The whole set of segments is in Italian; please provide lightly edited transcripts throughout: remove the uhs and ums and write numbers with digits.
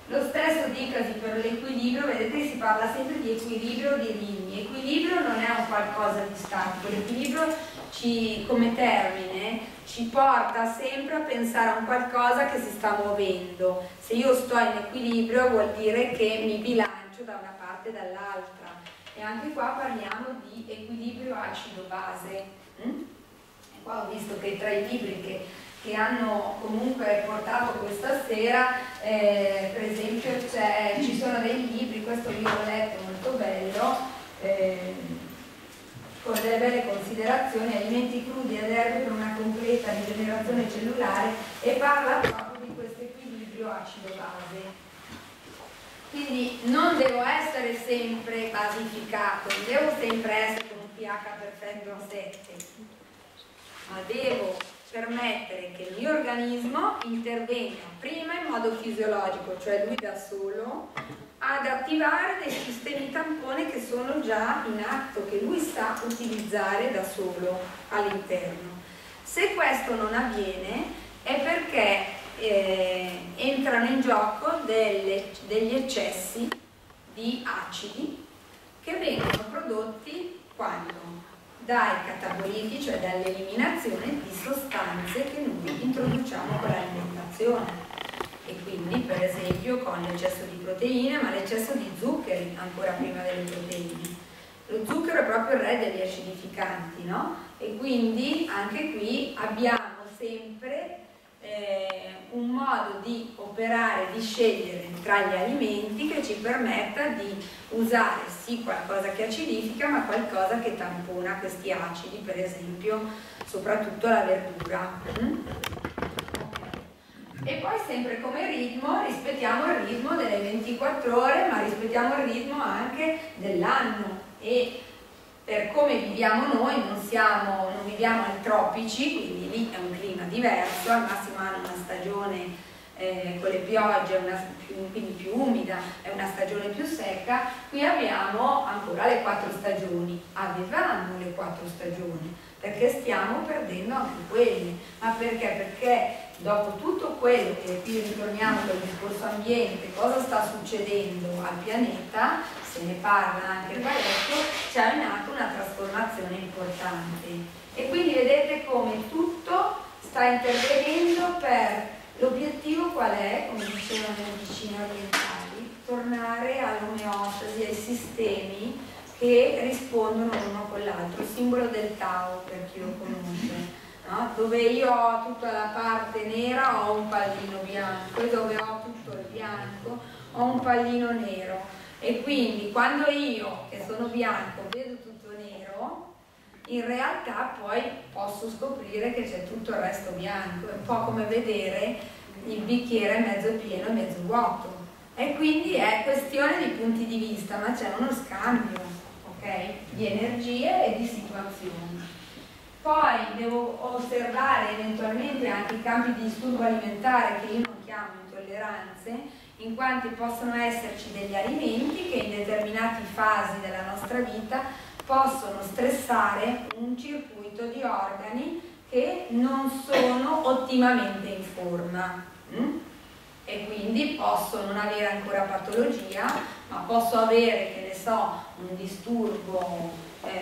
Lo stesso dicasi per l'equilibrio, vedete si parla sempre di equilibrio di ritmi. Equilibrio non è un qualcosa di statico, l'equilibrio come termine ci porta sempre a pensare a un qualcosa che si sta muovendo. Se io sto in equilibrio vuol dire che mi bilancio da una parte e dall'altra. E anche qua parliamo di equilibrio acido-base. E qua ho visto che tra i libri che hanno comunque portato questa sera, per esempio ci sono dei libri, questo io l'ho letto, molto bello, con delle belle considerazioni, alimenti crudi ed erbe per una completa rigenerazione cellulare, e parla proprio di questo equilibrio acido-base. Quindi non devo essere sempre basificato, non devo sempre essere con un pH perfetto a 7, ma devo permettere che il mio organismo intervenga prima in modo fisiologico, cioè lui da solo, ad attivare dei sistemi tampone che sono già in atto, che lui sa utilizzare da solo all'interno. Se questo non avviene è perché entrano in gioco degli eccessi di acidi che vengono prodotti quando? Dai cataboliti, cioè dall'eliminazione di sostanze che noi introduciamo con l'alimentazione, e quindi per esempio con l'eccesso di proteine, ma l'eccesso di zuccheri ancora prima delle proteine. Lo zucchero è proprio il re degli acidificanti, no? E quindi anche qui abbiamo sempre un modo di operare, di scegliere tra gli alimenti che ci permetta di usare sì qualcosa che acidifica, ma qualcosa che tampona questi acidi, per esempio soprattutto la verdura. E poi sempre come ritmo rispettiamo il ritmo delle 24 ore, ma rispettiamo il ritmo anche dell'anno, e per come viviamo noi non viviamo ai tropici, quindi lì è un clima diverso, al massimo hanno una stagione con le piogge, quindi più umida, è una stagione più secca. Qui abbiamo ancora le 4 stagioni, avevamo le 4 stagioni, perché stiamo perdendo anche quelle. Ma perché? Perché dopo tutto quello che qui ritorniamo con il discorso ambiente, cosa sta succedendo al pianeta, se ne parla anche parecchio, c'è in atto una trasformazione importante. E quindi vedete come tutto sta intervenendo per l'obiettivo qual è, come dicevano le medicine orientali, tornare all'omeostasi, ai sistemi che rispondono l'uno con l'altro, il simbolo del Tao per chi lo conosce, no? Dove io ho tutta la parte nera ho un pallino bianco, e dove ho tutto il bianco ho un pallino nero, e quindi quando io che sono bianco vedo tutto nero, in realtà poi posso scoprire che c'è tutto il resto bianco. È un po' come vedere il bicchiere mezzo pieno e mezzo vuoto, e quindi è questione di punti di vista, ma c'è uno scambio, ok? Di energie e di situazioni. Poi devo osservare eventualmente anche i campi di disturbo alimentare, che io non chiamo intolleranze, in quanto possono esserci degli alimenti che in determinate fasi della nostra vita possono stressare un circuito di organi che non sono ottimamente in forma, e quindi posso non avere ancora patologia, ma posso avere, che ne so, un disturbo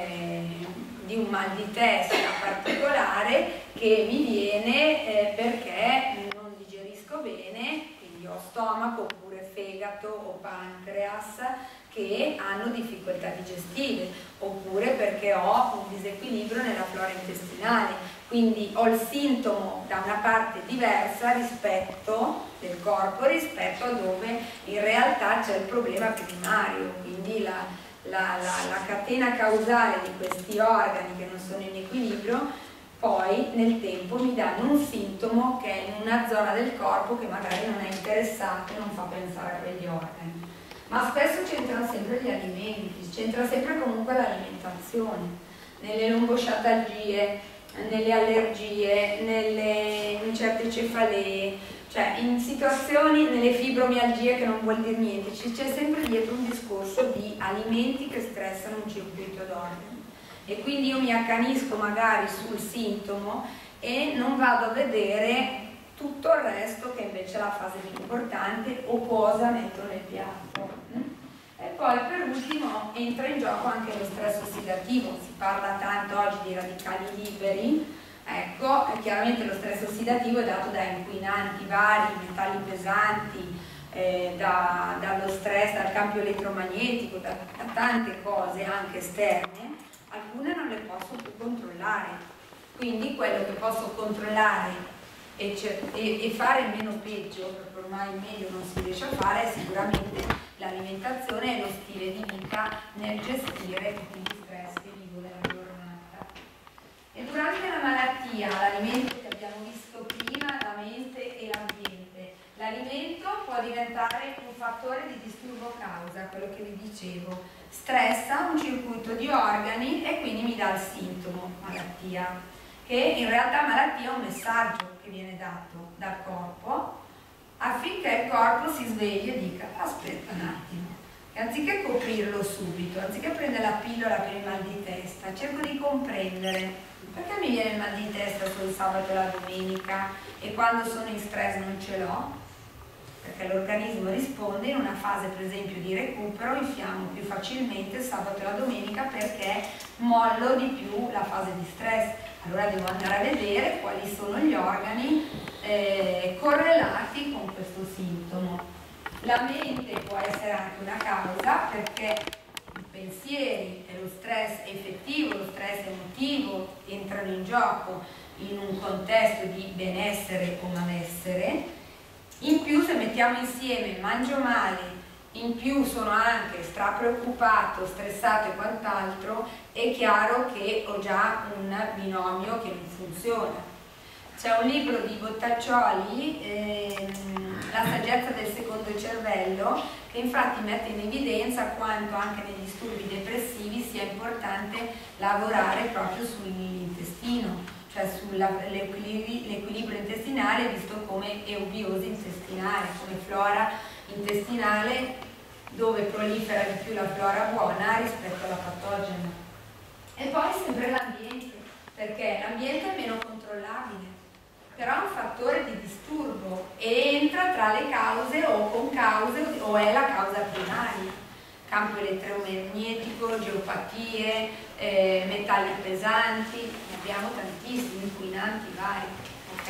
di un mal di testa particolare che mi viene perché non digerisco bene, quindi ho stomaco oppure fegato o pancreas che hanno difficoltà digestive, oppure perché ho un disequilibrio nella flora intestinale, quindi ho il sintomo da una parte diversa rispetto del corpo, rispetto a dove in realtà c'è il problema primario, quindi la catena causale di questi organi che non sono in equilibrio poi nel tempo mi danno un sintomo che è in una zona del corpo che magari non è interessata e non fa pensare a quegli organi. Ma spesso c'entrano sempre gli alimenti, c'entra sempre comunque l'alimentazione, nelle lombosciatalgie, nelle allergie, in certe cefalee, cioè in situazioni, nelle fibromialgie, che non vuol dire niente, c'è sempre dietro un discorso di alimenti che stressano un circuito d'organi. E quindi io mi accanisco magari sul sintomo e non vado a vedere tutto il resto, che invece è la fase più importante, o cosa metto nel piatto. E poi per ultimo entra in gioco anche lo stress ossidativo. Si parla tanto oggi di radicali liberi. Ecco, chiaramente lo stress ossidativo è dato da inquinanti vari, metalli pesanti, dallo stress, dal campo elettromagnetico, da tante cose anche esterne. Alcune non le posso più controllare. Quindi quello che posso controllare e fare meno peggio, perché ormai meglio non si riesce a fare, è sicuramente l'alimentazione e lo stile di vita nel gestire tutti gli stress che vivo nella giornata. E durante la malattia, l'alimento che abbiamo visto prima, la mente e l'ambiente, l'alimento può diventare un fattore di disturbo causa, quello che vi dicevo, stressa un circuito di organi e quindi mi dà il sintomo malattia, che in realtà malattia è un messaggio che viene dato dal corpo affinché il corpo si svegli e dica aspetta un attimo, e anziché coprirlo subito, anziché prendere la pillola per il mal di testa, cerco di comprendere perché mi viene il mal di testa solo il sabato e la domenica e quando sono in stress non ce l'ho, perché l'organismo risponde in una fase per esempio di recupero, infiammo più facilmente il sabato e la domenica perché mollo di più la fase di stress. Allora devo andare a vedere quali sono gli organi correlati con questo sintomo. La mente può essere anche una causa perché i pensieri e lo stress effettivo, lo stress emotivo entrano in gioco in un contesto di benessere o malessere. In più, se mettiamo insieme mangio male, in più sono anche strapreoccupato, stressato e quant'altro, è chiaro che ho già un binomio che non funziona. C'è un libro di Bottaccioli, La saggezza del secondo cervello, che infatti mette in evidenza quanto anche negli disturbi depressivi sia importante lavorare proprio sull'intestino, cioè sull'equilibrio intestinale visto come eubiosi intestinale, come flora intestinale dove prolifera di più la flora buona rispetto alla patogena. E poi sempre l'ambiente, perché l'ambiente è meno controllabile, però è un fattore di disturbo e entra tra le cause o con cause o è la causa primaria. Campo elettromagnetico, geopatie, metalli pesanti, ne abbiamo tantissimi, inquinanti vari, ok?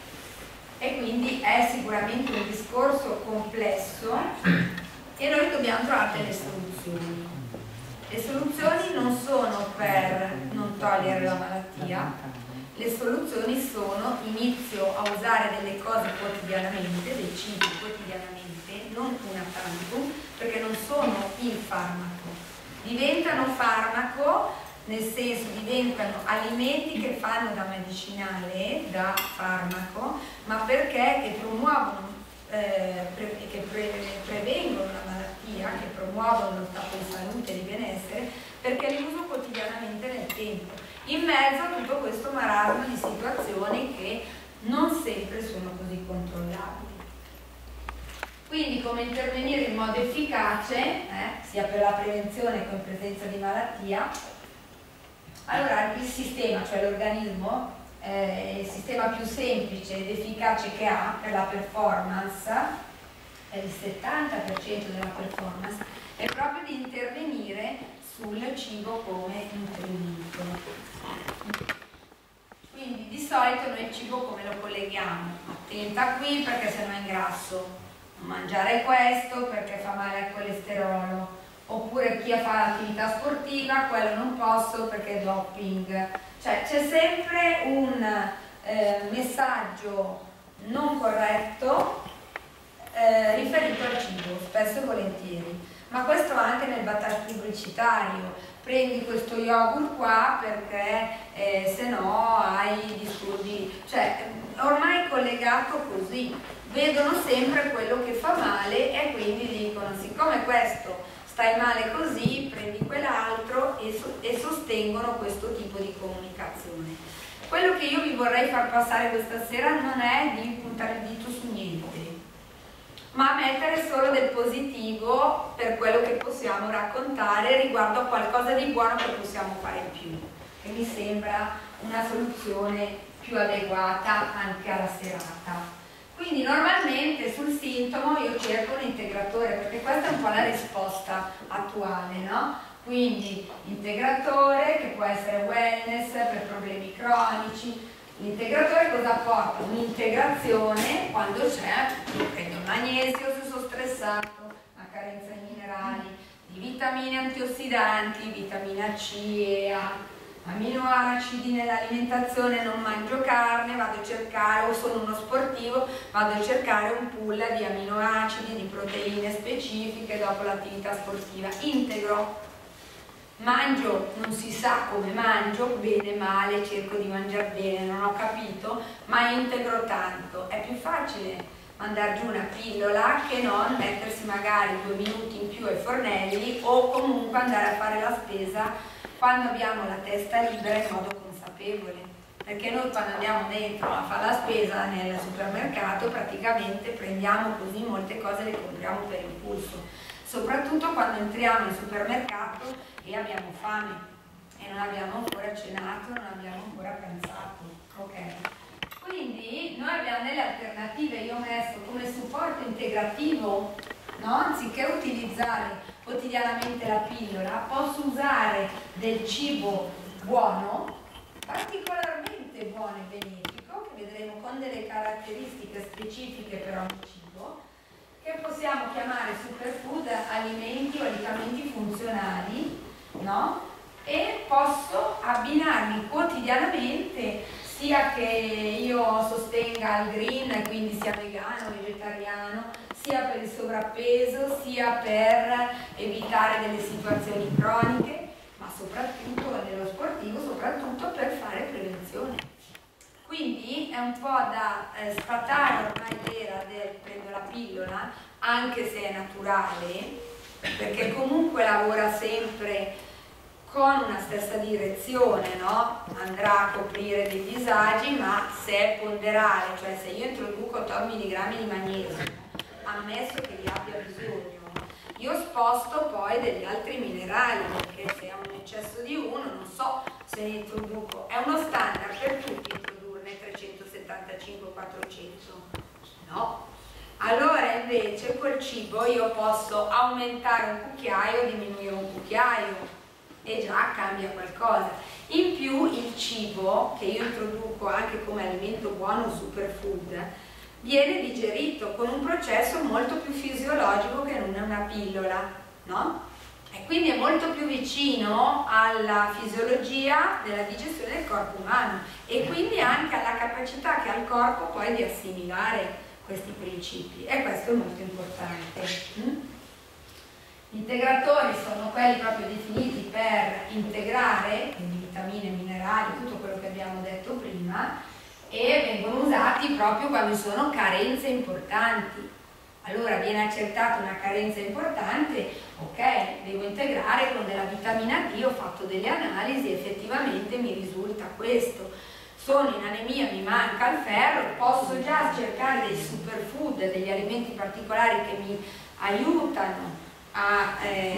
E quindi è sicuramente un discorso complesso e noi dobbiamo trovare delle soluzioni. Le soluzioni non sono per non togliere la malattia, le soluzioni sono inizio a usare delle cose quotidianamente, dei cibi quotidianamente, non una tantum, perché non sono il farmaco. Diventano farmaco, nel senso diventano alimenti che fanno da medicinale, da farmaco, ma perché che promuovono, che prevengono la malattia, che promuovono lo stato di salute e di benessere, perché li uso quotidianamente nel tempo. In mezzo a tutto questo marasma di situazioni che non sempre sono così controllabili. Quindi come intervenire in modo efficace, sia per la prevenzione che in presenza di malattia. Allora il sistema, cioè l'organismo, il sistema più semplice ed efficace che ha per la performance, è il 70% della performance, è proprio di intervenire sul cibo come nutrimento. Quindi di solito noi il cibo come lo colleghiamo? Attenta qui perché se no ingrasso, non mangiare questo perché fa male al colesterolo, oppure chi fa l'attività sportiva, quello non posso perché è doping. Cioè c'è sempre un messaggio non corretto riferito al cibo, spesso e volentieri. Ma questo anche nel battage pubblicitario, prendi questo yogurt qua perché se no hai disturbi, cioè ormai è collegato così, vedono sempre quello che fa male e quindi dicono siccome questo stai male così, prendi quell'altro e sostengono questo tipo di comunicazione. Quello che io vi vorrei far passare questa sera non è di puntare il dito su niente, ma mettere solo del positivo per quello che possiamo raccontare riguardo a qualcosa di buono che possiamo fare in più, che mi sembra una soluzione più adeguata anche alla serata. Quindi normalmente sul sintomo io cerco un integratore, perché questa è un po' la risposta attuale, no? Quindi integratore che può essere wellness per problemi cronici. L'integratore cosa porta? Un'integrazione quando c'è, io prendo il magnesio se sono stressato, una carenza di minerali, di vitamine antiossidanti, vitamina C e A, aminoacidi nell'alimentazione, non mangio carne, vado a cercare, o sono uno sportivo, vado a cercare un pool di aminoacidi, di proteine specifiche dopo l'attività sportiva. Integro, mangio, non si sa come mangio, bene, male, cerco di mangiare bene, non ho capito, ma integro tanto. È più facile mandare giù una pillola che non mettersi magari 2 minuti in più ai fornelli o comunque andare a fare la spesa quando abbiamo la testa libera in modo consapevole, perché noi quando andiamo dentro a fare la spesa nel supermercato praticamente prendiamo così molte cose, le compriamo per impulso, soprattutto quando entriamo in supermercato e abbiamo fame e non abbiamo ancora cenato, non abbiamo ancora pranzato, ok? Quindi noi abbiamo delle alternative, io ho messo come supporto integrativo, no? Anziché utilizzare quotidianamente la pillola, posso usare del cibo buono, particolarmente buono e benefico, che vedremo con delle caratteristiche specifiche per ogni cibo, che possiamo chiamare superfood, alimenti o alimenti funzionali, no? E posso abbinarmi quotidianamente, sia che io sostenga il green, quindi sia vegano, vegetariano, sia per il sovrappeso, sia per evitare delle situazioni croniche, ma soprattutto nello sportivo, soprattutto per fare prevenzione. Quindi è un po' da sfatare ormai l'era del prendo la pillola, anche se è naturale, perché comunque lavora sempre con una stessa direzione, no? Andrà a coprire dei disagi, ma se è ponderale, cioè se io introduco 8 mg di magnesio, ammesso che li abbia bisogno, io sposto poi degli altri minerali, perché se ho un eccesso di uno non so se ne introduco, è uno standard per tutti introdurne 375-400, no? Allora invece col cibo io posso aumentare un cucchiaio o diminuire un cucchiaio e già cambia qualcosa. In più il cibo che io introduco anche come alimento buono, superfood, viene digerito con un processo molto più fisiologico che non è una pillola, no? E quindi è molto più vicino alla fisiologia della digestione del corpo umano e quindi anche alla capacità che ha il corpo poi di assimilare questi principi, e questo è molto importante. Gli integratori sono quelli proprio definiti per integrare, quindi vitamine, minerali, tutto quello che abbiamo detto prima, e vengono usati proprio quando ci sono carenze importanti. Allora viene accertata una carenza importante, ok, devo integrare con della vitamina D, ho fatto delle analisi, effettivamente mi risulta questo. Sono in anemia, mi manca il ferro, posso già cercare dei superfood, degli alimenti particolari che mi aiutano a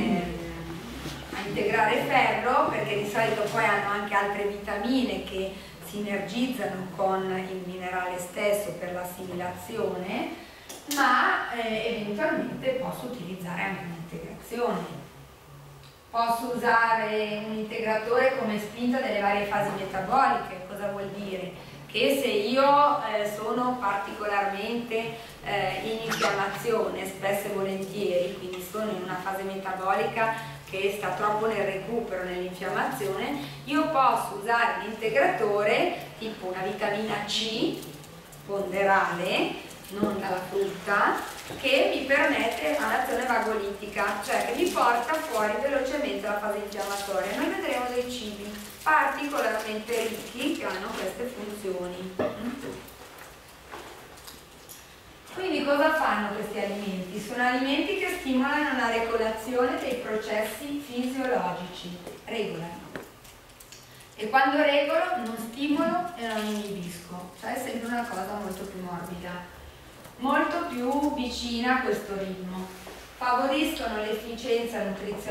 integrare ferro, perché di solito poi hanno anche altre vitamine che sinergizzano con il minerale stesso per l'assimilazione, ma eventualmente posso utilizzare anche un'integrazione. Posso usare un integratore come spinta delle varie fasi metaboliche. Cosa vuol dire? Che se io sono particolarmente in infiammazione, spesso e volentieri, quindi sono in una fase metabolica che sta troppo nel recupero, nell'infiammazione, io posso usare un integratore tipo una vitamina C ponderale, non dalla frutta, che mi permette un'azione vagolitica, cioè che mi porta fuori velocemente la fase infiammatoria. Noi vedremo dei cibi particolarmente ricchi che hanno queste funzioni. Quindi cosa fanno questi alimenti? Sono alimenti che stimolano la regolazione dei processi fisiologici, regolano. E quando regolo non stimolo e non inibisco, cioè è sempre una cosa molto più morbida, molto più vicina a questo ritmo. Favoriscono l'efficienza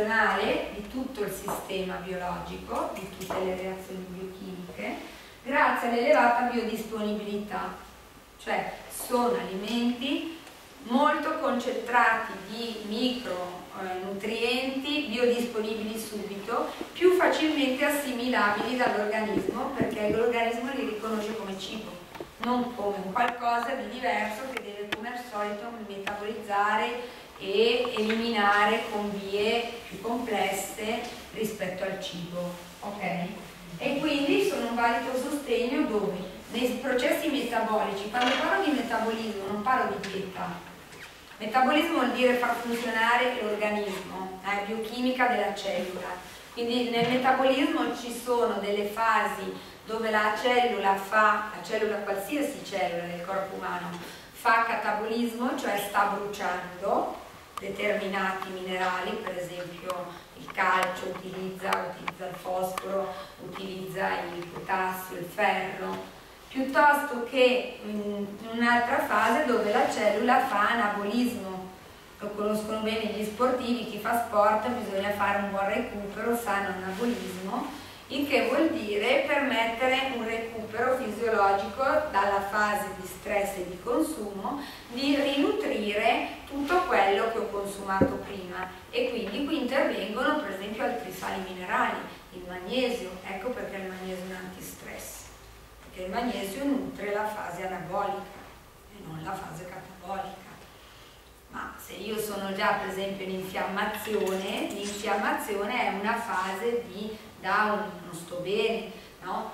nutrizionale di tutto il sistema biologico, di tutte le reazioni biochimiche, grazie grazie all'elevata biodisponibilità, cioè sono alimenti molto concentrati di micronutrienti biodisponibili subito, più facilmente assimilabili dall'organismo, perché l'organismo li riconosce come cibo, non come un qualcosa di diverso che deve come al solito metabolizzare e eliminare con vie più complesse rispetto al cibo, ok? E quindi sono un valido sostegno dove? Nei processi metabolici, quando parlo di metabolismo non parlo di dieta. Metabolismo vuol dire far funzionare l'organismo, biochimica della cellula. Quindi nel metabolismo ci sono delle fasi dove la cellula qualsiasi cellula del corpo umano, fa catabolismo, cioè sta bruciando determinati minerali, per esempio il calcio utilizza il fosforo, utilizza il potassio, il ferro, piuttosto che in un'altra fase dove la cellula fa anabolismo. Lo conoscono bene gli sportivi, chi fa sport bisogna fare un buon recupero, sano anabolismo, il che vuol dire permettere un recupero fisiologico dalla fase di stress e di consumo, di rinutrire tutto quello che ho consumato prima, e quindi qui intervengono per esempio altri sali minerali, il magnesio. Ecco perché il magnesio è un antistress, perché il magnesio nutre la fase anabolica e non la fase catabolica. Ma se io sono già per esempio in infiammazione, l'infiammazione è una fase di down, non sto bene, no?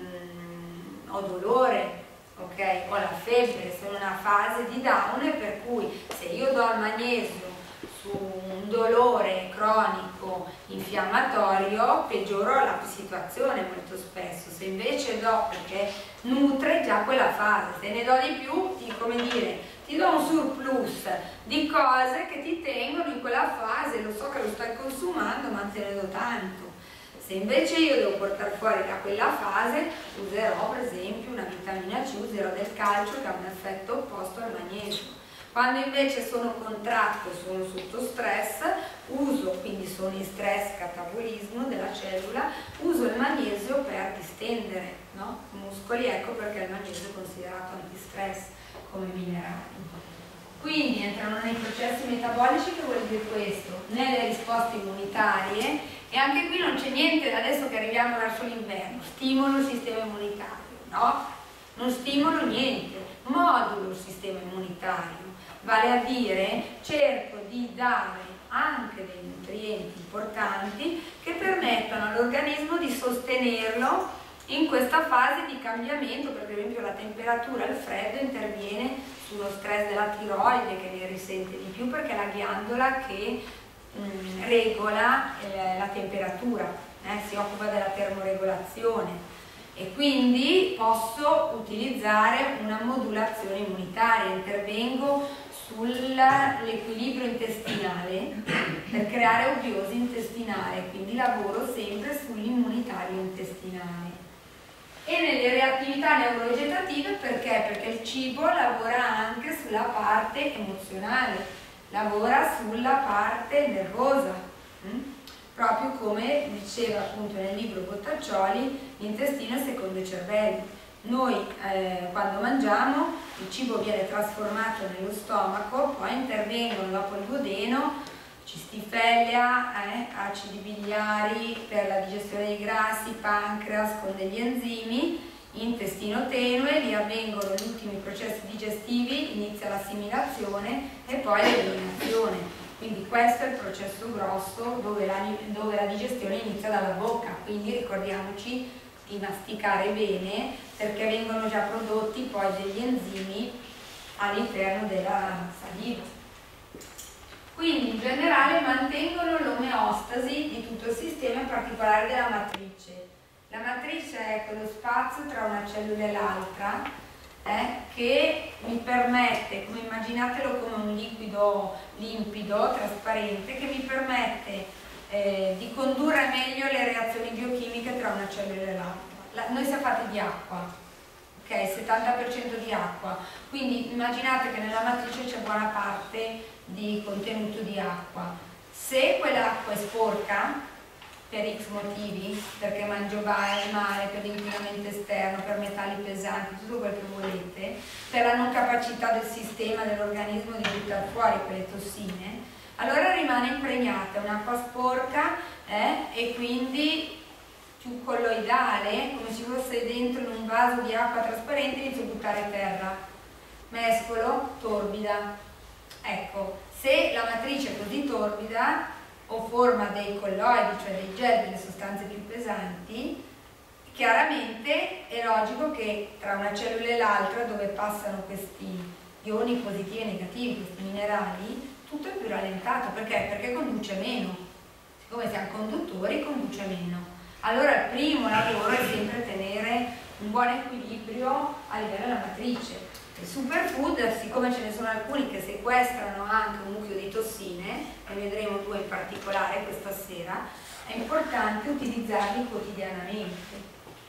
Ho dolore, ok? Ho la febbre, sono in una fase di down, e per cui se io do il magnesio su un dolore cronico infiammatorio peggioro la situazione molto spesso. Se invece do, perché nutre già quella fase, se ne do di più, come dire, ti do un surplus di cose che ti tengono in quella fase, lo so che lo stai consumando ma te ne do tanto. Se invece io devo portare fuori da quella fase, userò per esempio una vitamina C, userò del calcio che ha un effetto opposto al magnesio. Quando invece sono contratto, sono sotto stress, uso, quindi sono in stress, catabolismo della cellula, uso il magnesio per distendere, no? I muscoli, ecco perché il magnesio è considerato antistress come minerale. Quindi entrano nei processi metabolici, che vuol dire questo, nelle risposte immunitarie, e anche qui non c'è niente, adesso che arriviamo verso l'inverno, stimolo il sistema immunitario, no? Non stimolo niente, modulo il sistema immunitario, vale a dire cerco di dare anche dei nutrienti importanti che permettano all'organismo di sostenerlo in questa fase di cambiamento, perché per esempio la temperatura, il freddo interviene sullo stress della tiroide, che ne risente di più perché è la ghiandola che regola la temperatura, si occupa della termoregolazione, e quindi posso utilizzare una modulazione immunitaria, intervengo sull'equilibrio intestinale per creare eubiosi intestinale, quindi lavoro sempre sull'immunitario intestinale. E nelle reattività neurovegetative perché? Perché il cibo lavora anche sulla parte emozionale, lavora sulla parte nervosa, proprio come diceva appunto nel libro Bottaccioli, l'intestino è il secondo cervello. Noi quando mangiamo il cibo viene trasformato nello stomaco, poi intervengono dopo il duodeno cistifellea, acidi biliari per la digestione dei grassi, pancreas con degli enzimi, intestino tenue, lì avvengono gli ultimi processi digestivi, inizia l'assimilazione e poi l'eliminazione. Quindi questo è il processo grosso dove la digestione inizia dalla bocca, quindi ricordiamoci di masticare bene perché vengono già prodotti poi degli enzimi all'interno della saliva. Quindi in generale mantengono l'omeostasi di tutto il sistema, in particolare della matrice. La matrice è quello spazio tra una cellula e l'altra che mi permette, come immaginatelo come un liquido limpido, trasparente, che mi permette di condurre meglio le reazioni biochimiche tra una cellula e l'altra. Noi siamo fatti di acqua, ok? 70% di acqua, quindi immaginate che nella matrice c'è buona parte di contenuto di acqua. Se quell'acqua è sporca per X motivi, perché mangio male, per l'inquinamento esterno, per metalli pesanti, tutto quel che volete, per la non capacità del sistema, dell'organismo di buttare fuori quelle tossine, allora rimane impregnata, è un'acqua sporca e quindi più colloidale, come se fosse dentro in un vaso di acqua trasparente, inizio a buttare terra. Mescolo, torbida. Ecco, se la matrice è così torbida o forma dei colloidi, cioè dei gel, delle sostanze più pesanti, chiaramente è logico che tra una cellula e l'altra, dove passano questi ioni positivi e negativi, questi minerali, tutto è più rallentato. Perché? Perché conduce meno. Siccome siamo conduttori, conduce meno. Allora il primo lavoro è sempre tenere un buon equilibrio a livello della matrice. Il superfood, siccome ce ne sono alcuni che sequestrano anche un mucchio di tossine, ne vedremo due in particolare questa sera, è importante utilizzarli quotidianamente.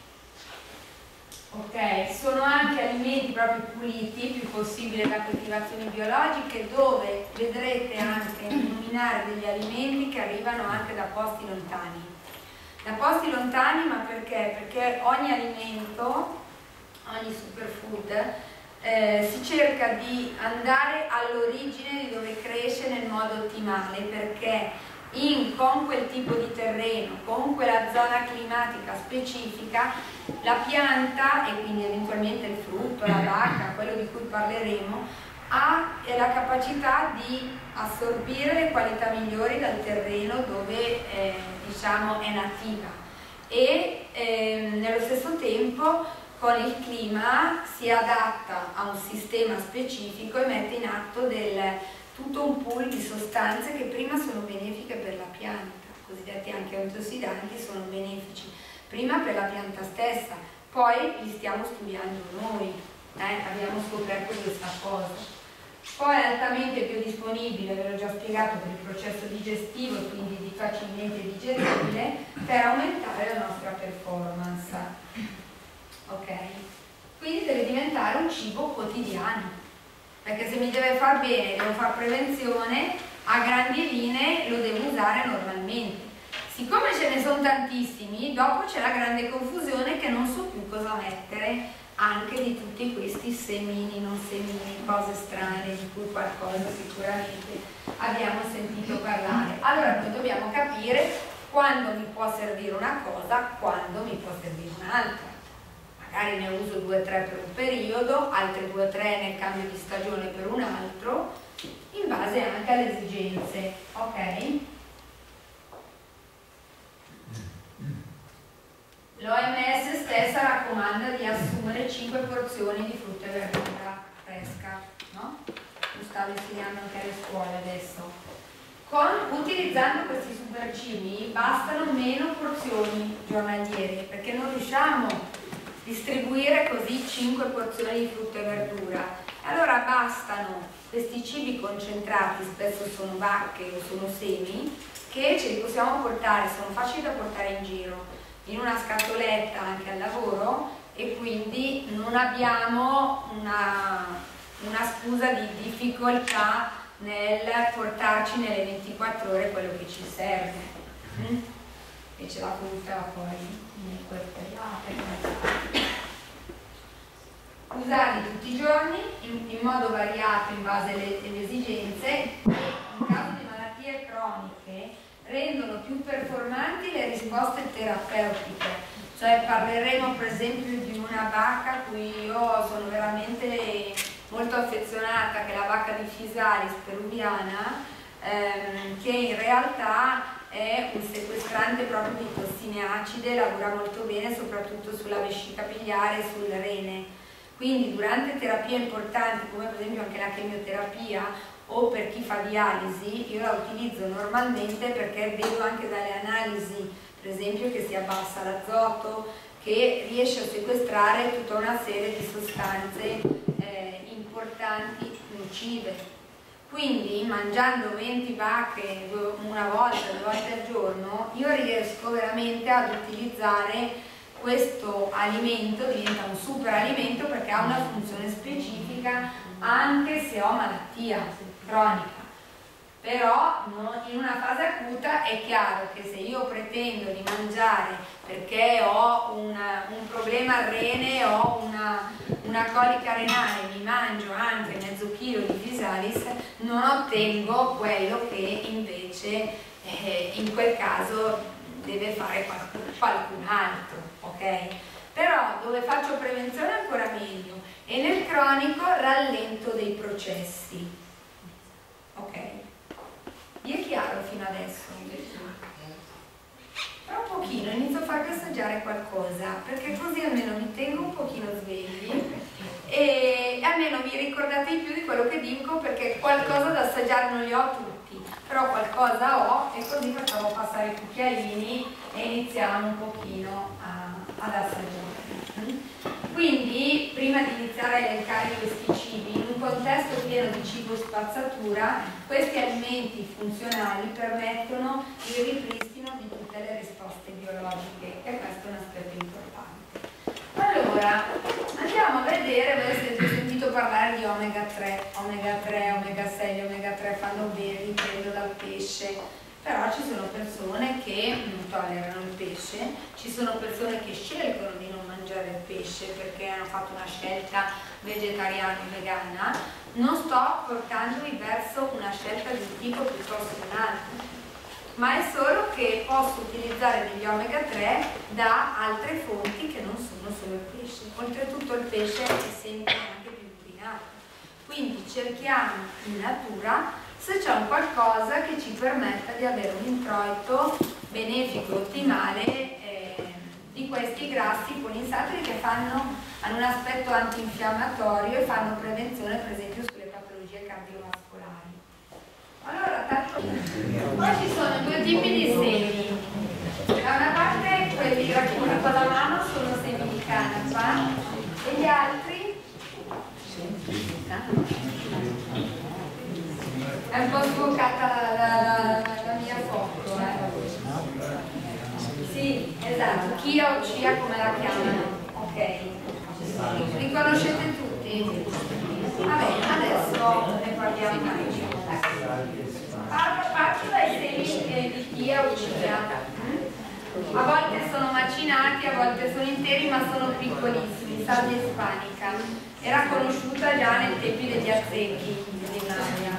Ok, sono anche alimenti proprio puliti, più possibile da coltivazioni biologiche, dove vedrete anche nominare degli alimenti che arrivano anche da posti lontani. Da posti lontani, ma perché? Perché ogni alimento, ogni superfood, si cerca di andare all'origine di dove cresce nel modo ottimale, perché con quel tipo di terreno, con quella zona climatica specifica, la pianta e quindi eventualmente il frutto, la bacca, quello di cui parleremo, ha la capacità di assorbire le qualità migliori dal terreno dove diciamo è nativa e nello stesso tempo con il clima si adatta a un sistema specifico e mette in atto tutto un pool di sostanze che prima sono benefiche per la pianta, cosiddetti anche antiossidanti, sono benefici prima per la pianta stessa, poi li stiamo studiando noi, abbiamo scoperto questa cosa. Poi è altamente biodisponibile, ve l'ho già spiegato, per il processo digestivo e quindi di facilmente digeribile per aumentare la nostra performance. Ok? Quindi deve diventare un cibo quotidiano, perché se mi deve far bene, devo fare prevenzione, a grandi linee lo devo usare normalmente. Siccome ce ne sono tantissimi, dopo c'è la grande confusione che non so più cosa mettere anche di tutti questi semini, non semini, cose strane di cui qualcosa sicuramente abbiamo sentito parlare. Allora noi dobbiamo capire quando mi può servire una cosa, quando mi può servire un'altra. Magari ne uso 2 o 3 per un periodo, altre 2 o 3 nel cambio di stagione per un altro, in base anche alle esigenze, ok? L'OMS stessa raccomanda di assumere 5 porzioni di frutta e verdura fresca, no? Lo stavo insegnando anche alle scuole adesso. Utilizzando questi supercibi bastano meno porzioni giornaliere, perché non riusciamo a distribuire così 5 porzioni di frutta e verdura. Allora bastano questi cibi concentrati, spesso sono bacche o sono semi, che ce li possiamo portare, sono facili da portare in giro, in una scatoletta anche al lavoro, e quindi non abbiamo una scusa di difficoltà nel portarci nelle 24 ore quello che ci serve. E ce la frutta poi nel quel usarli tutti i giorni in modo variato in base alle esigenze, e in caso di malattie croniche rendono più performanti le risposte terapeutiche. Cioè parleremo per esempio di una vacca a cui io sono veramente molto affezionata, che è la vacca di Physalis peruviana, che in realtà è un sequestrante proprio di tossine acide, lavora molto bene soprattutto sulla vescica biliare e sul rene. Quindi durante terapie importanti come per esempio anche la chemioterapia o per chi fa dialisi, io la utilizzo normalmente perché vedo anche dalle analisi per esempio che si abbassa l'azoto, che riesce a sequestrare tutta una serie di sostanze importanti, nocive. Quindi mangiando 20 bacche una volta, 2 volte al giorno, io riesco veramente ad utilizzare questo alimento, diventa un super alimento perché ha una funzione specifica anche se ho malattia cronica. però in una fase acuta è chiaro che se io pretendo di mangiare perché ho un problema al rene, ho una colica renale, mi mangio anche mezzo chilo di Physalis, non ottengo quello che invece in quel caso deve fare qualcun altro, ok? Però dove faccio prevenzione ancora meglio, e nel cronico rallento dei processi, ok? Vi è chiaro fino adesso? Tra un pochino inizio a farvi assaggiare qualcosa, perché così almeno vi tengo un pochino svegli e almeno vi ricordate di più di quello che dico, perché qualcosa da assaggiare non li ho tutti, però qualcosa ho, e così facciamo passare i cucchiaini e iniziamo un pochino ad assaggiare. Quindi, prima di iniziare a elencare questi cibi, in un contesto pieno di cibo spazzatura, questi alimenti funzionali permettono il ripristino di tutte le risposte biologiche, e questo è un aspetto importante. Allora, andiamo a vedere, voi avete sentito parlare di omega 3, omega 6, omega 3 fanno bene, dipende dal pesce. Però ci sono persone che non tollerano il pesce, ci sono persone che scelgono di non mangiare il pesce perché hanno fatto una scelta vegetariana o vegana. Non sto portandovi verso una scelta di un tipo piuttosto che un altro, ma è solo che posso utilizzare degli omega 3 da altre fonti che non sono solo il pesce. Oltretutto il pesce è sempre anche più inquinato. Quindi cerchiamo in natura se c'è un qualcosa che ci permetta di avere un introito benefico e ottimale di questi grassi poliinsaturi che hanno un aspetto antinfiammatorio e fanno prevenzione per esempio sulle patologie cardiovascolari. Allora, poi ci sono due tipi di semi. Da una parte quelli raccolti con la mano sono semi di canapa e gli altri è un po' sfocata la mia foto, Sì, esatto, chia o cia come la chiamano, ok. Riconoscete tutti? Va bene, adesso ne parliamo meglio. Parto dai semi di chia o cia. A volte sono macinati, a volte sono interi, ma sono piccolissimi, salvia ispanica. Era conosciuta già nei tempi degli Azzecchi di Italia.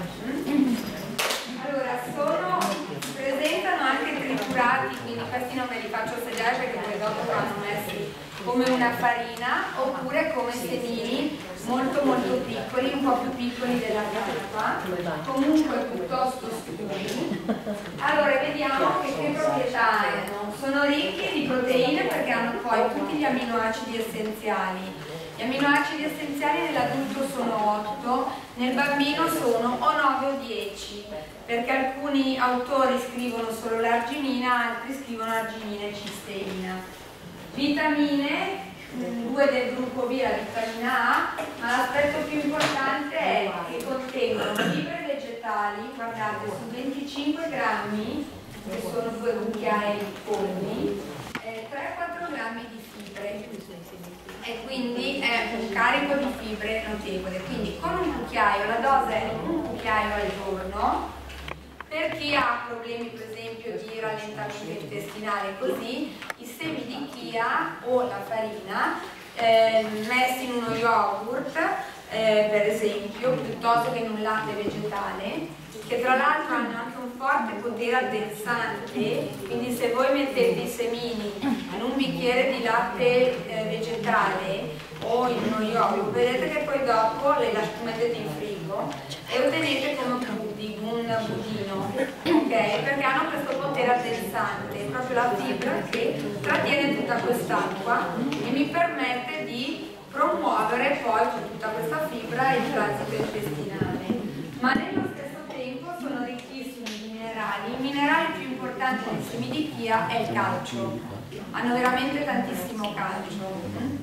Allora, presentano anche triturati, quindi questi non me li faccio assaggiare perché poi dopo vanno messi come una farina oppure come semini molto piccoli, un po' più piccoli della canapa, comunque piuttosto scuri. Allora vediamo che proprietà hanno. Sono ricchi di proteine perché hanno poi tutti gli amminoacidi essenziali. Gli amminoacidi essenziali nell'adulto sono 8, nel bambino sono o 9 o 10, perché alcuni autori scrivono solo l'arginina, altri scrivono arginina e cisteina. Vitamine, 2 del gruppo B, la vitamina A, ma l'aspetto più importante è che contengono fibre vegetali, guardate, su 25 grammi, che sono 2 cucchiai polli, 3-4 grammi di fibre, e quindi è un carico di fibre notevole. Quindi con un cucchiaio, la dose è un cucchiaio al giorno. Per chi ha problemi per esempio di rallentamento intestinale, così i semi di chia o la farina messi in uno yogurt per esempio, piuttosto che in un latte vegetale, che tra l'altro hanno anche un forte potere addensante, quindi se voi mettete i semini in un bicchiere di latte vegetale o in uno yogurt, vedete che poi dopo le mettete in frigo e ottenete come un budino, ok? Perché hanno questo potere addensante, proprio la fibra che trattiene tutta quest'acqua e mi permette di promuovere poi con tutta questa fibra il transito intestinale. Ma nello stesso tempo sono ricchissimi di minerali. Il minerale più importante dei semi di chia è il calcio, hanno veramente tantissimo calcio.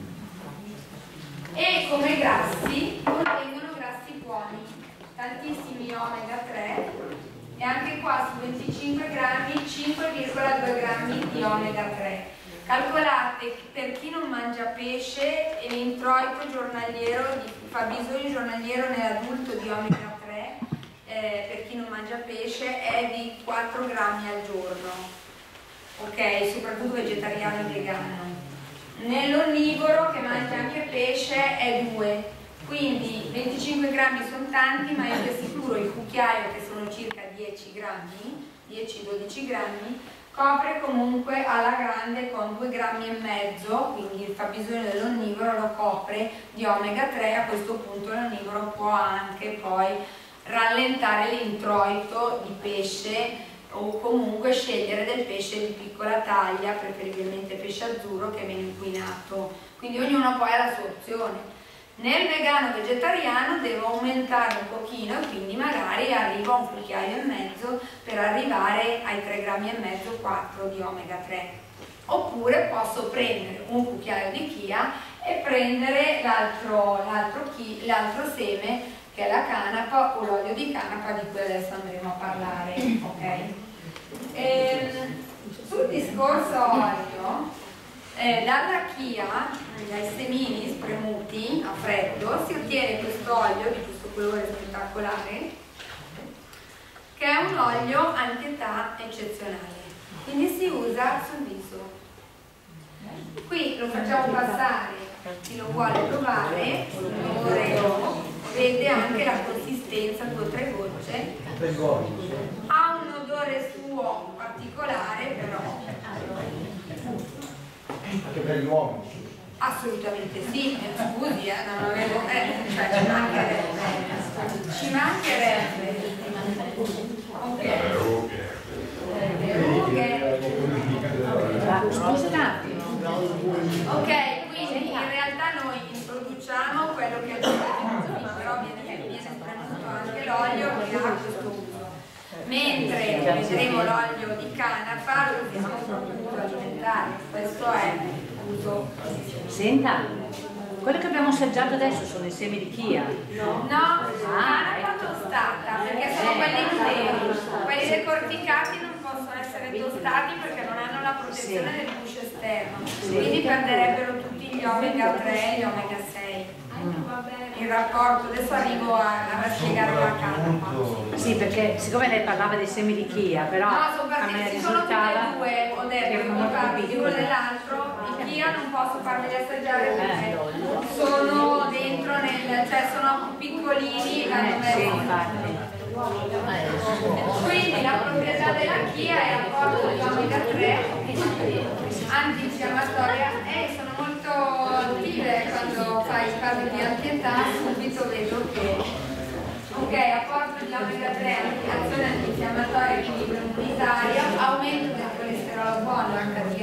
E come grassi contengono grassi buoni, tantissimi omega 3 e anche qua su 25 grammi 5,2 grammi di omega 3. Calcolate che per chi non mangia pesce l'introito giornaliero, il fabbisogno giornaliero nell'adulto di omega 3 per chi non mangia pesce è di 4 grammi al giorno, ok? Soprattutto vegetariano e vegano. Nell'onnivoro che mangia anche pesce è 2, quindi 25 grammi sono tanti, ma io vi assicuro il cucchiaio, che sono circa 10 grammi, 10-12 grammi, copre comunque alla grande con 2,5 grammi, quindi il fabbisogno dell'onnivoro lo copre di omega 3. A questo punto l'onnivoro può anche poi rallentare l'introito di pesce o comunque scegliere del pesce di piccola taglia, preferibilmente pesce azzurro, che è meno inquinato. Quindi ognuno poi ha la sua opzione. Nel vegano vegetariano devo aumentare un pochino e quindi magari arrivo a 1,5 cucchiai per arrivare ai 3,5 grammi, 4 di omega 3. Oppure posso prendere un cucchiaio di chia e prendere l'altro seme, che è la canapa o l'olio di canapa, di cui adesso andremo a parlare, ok? Sul discorso olio, dalla chia, dai semini spremuti a freddo, si ottiene questo olio di questo colore spettacolare, che è un olio antietà eccezionale, quindi si usa sul viso. Qui lo facciamo passare, chi lo vuole provare, vede anche la consistenza, 2 o 3 gocce, ha un odore suo particolare, però anche per gli uomini. Assolutamente sì, scusi, non avevo, cioè ci mancherebbe. Ok. Le rughe. Scusa un attimo. Ok, quindi in realtà noi introduciamo quello che è il progetto, però viene spremuto anche l'olio che ha questo uso. Mentre vedremo l'olio di canapa lo usiamo proprio per alimentare, questo è l'uso. Senta, quello che abbiamo assaggiato adesso sono i semi di chia. No, canapa tostata, perché sono quelli interi. Quelli decorticati non possono essere tostati perché non hanno la protezione del guscio esterno, quindi perderebbero tutti gli omega 3 e gli omega 6. Il rapporto, adesso arrivo a spiegare la canapa. Sì, perché siccome lei parlava dei semi di chia, però no, a me sono tutte risultava e due, ho detto, non parlo di uno dell'altro. I chia non posso farmeli assaggiare perché sono dentro cioè sono piccolini, quindi la proprietà della chia è apporto di omega 3 antinfiammatoria e sono molto attive quando fai il caso di antietà, subito vedo che ok, apporto di omega 3, azione antinfiammatoria, equilibrio immunitario, aumento del colesterolo buono,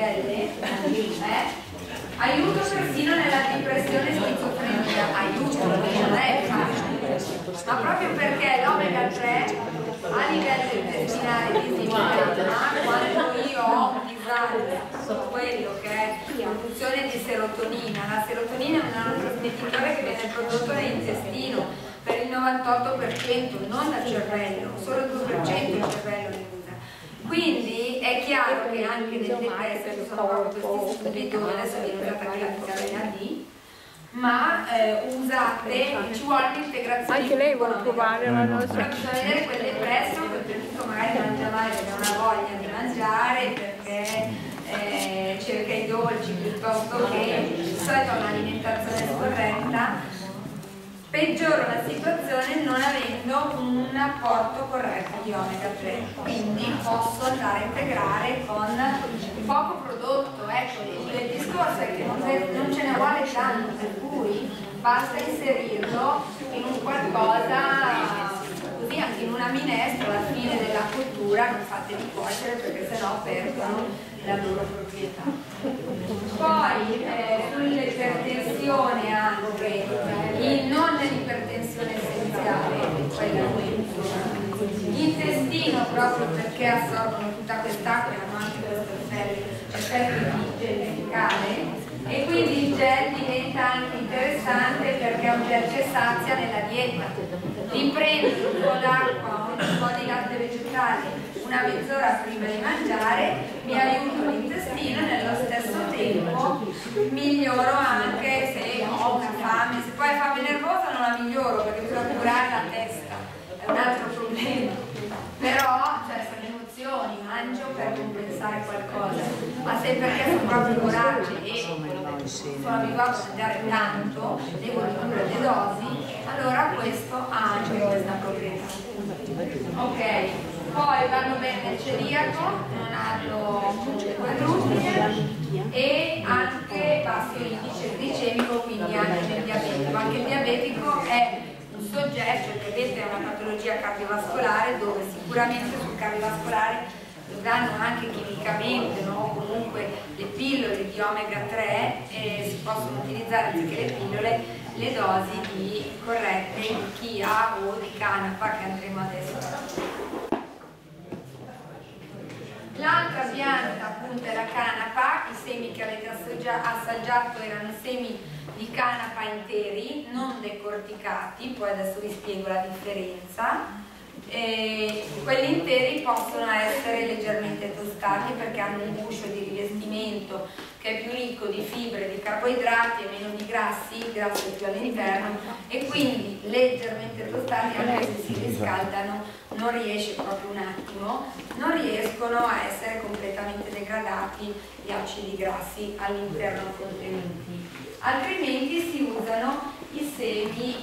HDL, aiuto persino nella depressione e schizofrenia, aiuto, non è facile, ma proprio perché l'omega 3 a livello intestinale disinfetta, quando io ho un disagio su quello che è la produzione di serotonina. La serotonina è un neurotrasmettitore che viene prodotto nell'intestino per il 98%, non dal cervello, solo il 2% il cervello ne usa. Quindi è chiaro che anche nel depresso ci sono proprio questi studi dove adesso viene usata anche la vitamina D, ma usate, ci vuole un'integrazione. Anche lei vuole provare la nostra. Però bisogna vedere quel depresso che oltretutto magari mangia male perché non ha voglia di mangiare, perché cerca i dolci piuttosto che di solito un'alimentazione scorretta. Peggiora la situazione non avendo un apporto corretto di omega 3, quindi posso andare a integrare con poco prodotto. Ecco, il discorso è che non ce ne vuole tanto, per cui basta inserirlo in un qualcosa, così anche in una minestra alla fine della cottura, non fateli cuocere perché sennò perdono la loro proprietà. Poi sull'ipertensione anche, non l'ipertensione essenziale, quella l'intestino, proprio perché assorbono tutta quest'acqua e hanno anche questo effetto di gelificare, e quindi il gel diventa anche interessante perché è un gel che sazia nella dieta. Li prendo un po' d'acqua, un po' di latte vegetale una mezz'ora prima di mangiare, mi aiuto l'intestino e nello stesso tempo miglioro anche se ho una fame. Se poi hai fame nervosa non la miglioro perché bisogna curare la testa, è un altro problema. ma se perché sono proprio voraci e sono abituato a mangiare tanto, devo ridurre le dosi, allora questo ha anche questa proprietà. Ok, poi vanno bene nel celiaco, non hanno glutine e anche basso indice glicemico, quindi anche nel diabetico. Anche il diabetico è un soggetto, il diabete è una patologia cardiovascolare dove sicuramente sul cardiovascolare lo danno anche chimicamente, no? Comunque le pillole di omega 3 si possono utilizzare anziché le pillole, le dosi corrette di chia o di canapa che andremo adesso a vedere. L'altra pianta appunto è la canapa, i semi che avete assaggiato erano semi di canapa interi, non decorticati, poi adesso vi spiego la differenza. Quelli interi possono essere leggermente tostati perché hanno un guscio di rivestimento che è più ricco di fibre, di carboidrati e meno di grassi, il grasso è più all'interno e quindi leggermente tostati, anche se si riscaldano non riesce proprio un attimo, non riescono a essere completamente degradati gli acidi grassi all'interno contenuti, altrimenti si usano i semi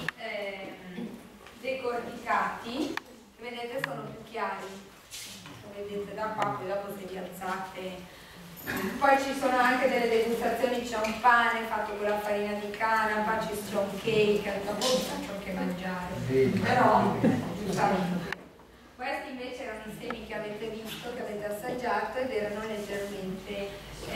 decorticati. Vedete sono più chiari, vedete da qua, poi dopo se vi alzate. Poi ci sono anche delle degustazioni, c'è un pane fatto con la farina di canapa, c'è un cake, dopo vi faccio anche mangiare, però giustamente. Questi invece erano i semi che avete visto, che avete assaggiato ed erano leggermente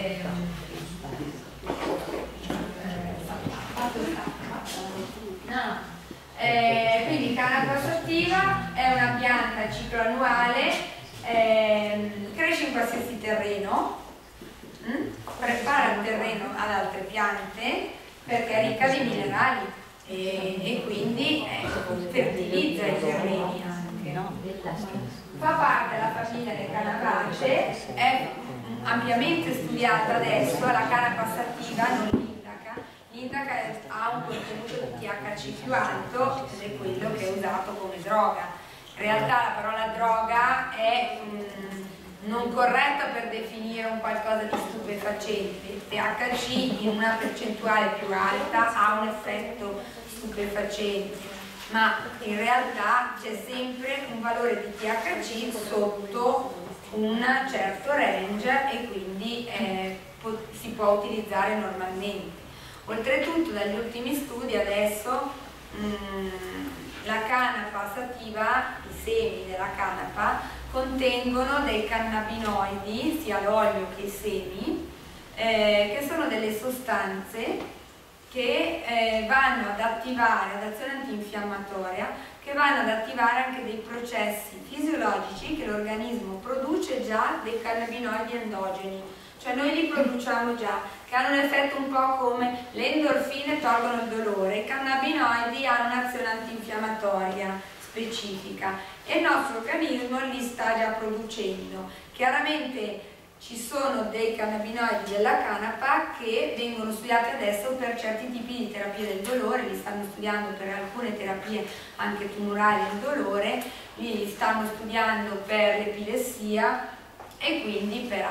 quindi canapa sativa è una pianta a ciclo annuale, cresce in qualsiasi terreno, prepara il terreno ad altre piante perché è ricca di minerali e quindi fertilizza i terreni anche. Fa parte della famiglia delle canapacee, è ampiamente studiata adesso, la canapa sativa, non l'indaca. L'indaca ha un contenuto di THC più alto ed è quello che è usato come droga. In realtà la parola droga è non corretta per definire un qualcosa di stupefacente. Il THC in una percentuale più alta ha un effetto stupefacente, ma in realtà c'è sempre un valore di THC sotto un certo range e quindi si può utilizzare normalmente. Oltretutto dagli ultimi studi adesso la canapa sativa, i semi della canapa contengono dei cannabinoidi, sia l'olio che i semi, che sono delle sostanze che vanno ad attivare, ad azione antinfiammatoria, che vanno ad attivare anche dei processi fisiologici che l'organismo produce già dei cannabinoidi endogeni, cioè noi li produciamo già, che hanno un effetto un po' come le endorfine tolgono il dolore, i cannabinoidi hanno un'azione antinfiammatoria specifica e il nostro organismo li sta già producendo. Chiaramente ci sono dei cannabinoidi della canapa che vengono studiati adesso per certi tipi di terapie del dolore, li stanno studiando per alcune terapie anche tumorali del dolore, li stanno studiando per l'epilessia e quindi per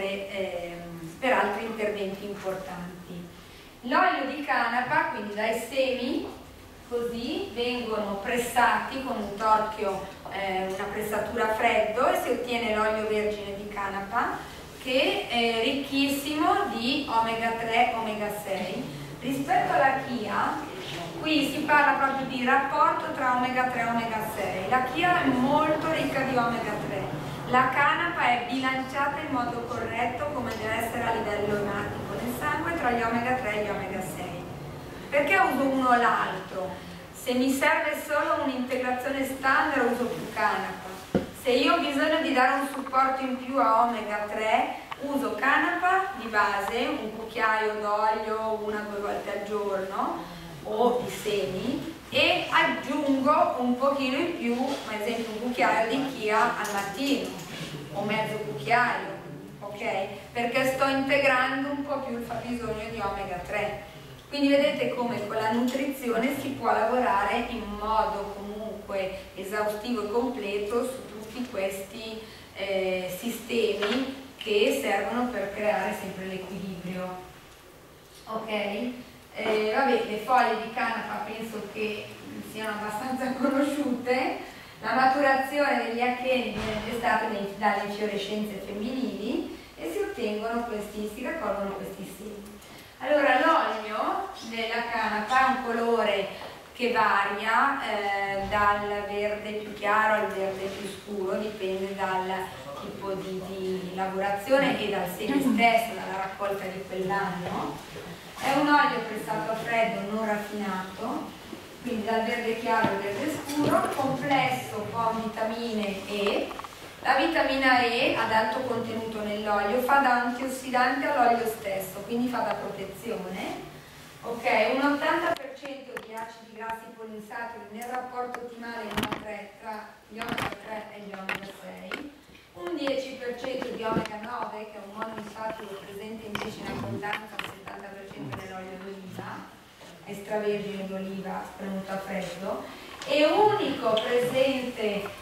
altri interventi importanti. L'olio di canapa, quindi dai semi, così vengono pressati con un torchio, una pressatura a freddo e si ottiene l'olio vergine di canapa che è ricchissimo di omega 3, omega 6. Rispetto alla chia, qui si parla proprio di rapporto tra omega 3 e omega 6. La chia è molto ricca di omega 3. La canapa è bilanciata in modo corretto come deve essere a livello ematico nel sangue tra gli omega 3 e gli omega 6. Perché uso uno o l'altro? Se mi serve solo un'integrazione standard uso più canapa. Se io ho bisogno di dare un supporto in più a omega 3 uso canapa di base, un cucchiaio d'olio 1 o 2 volte al giorno o di semi e aggiungo un pochino in più, ad esempio un cucchiaio di chia al mattino o mezzo cucchiaio, ok? Perché sto integrando un po' più il fabbisogno di omega 3. Quindi vedete come con la nutrizione si può lavorare in modo comunque esaustivo e completo su tutti questi sistemi che servono per creare sempre l'equilibrio. Ok? Vabbè, le foglie di canapa penso che siano abbastanza conosciute. La maturazione degli acheni viene gestata dalle infiorescenze femminili e si raccolgono questi semi. Allora, l'olio della canapa ha un colore che varia dal verde più chiaro al verde più scuro, dipende dal tipo di lavorazione e dal seme stesso, dalla raccolta di quell'anno. È un olio pressato a freddo, non raffinato, quindi dal verde chiaro al verde scuro, complesso con vitamine E. La vitamina E ad alto contenuto nell'olio fa da antiossidante all'olio stesso, quindi fa da protezione. Ok, un 80% di acidi grassi poliinsaturi nel rapporto ottimale tra gli omega 3 e gli omega 6, un 10% di omega 9 che è un monoinsaturo presente invece in abbondanza al 70% nell'olio d'oliva, extravergine d'oliva spremuto a freddo, e unico presente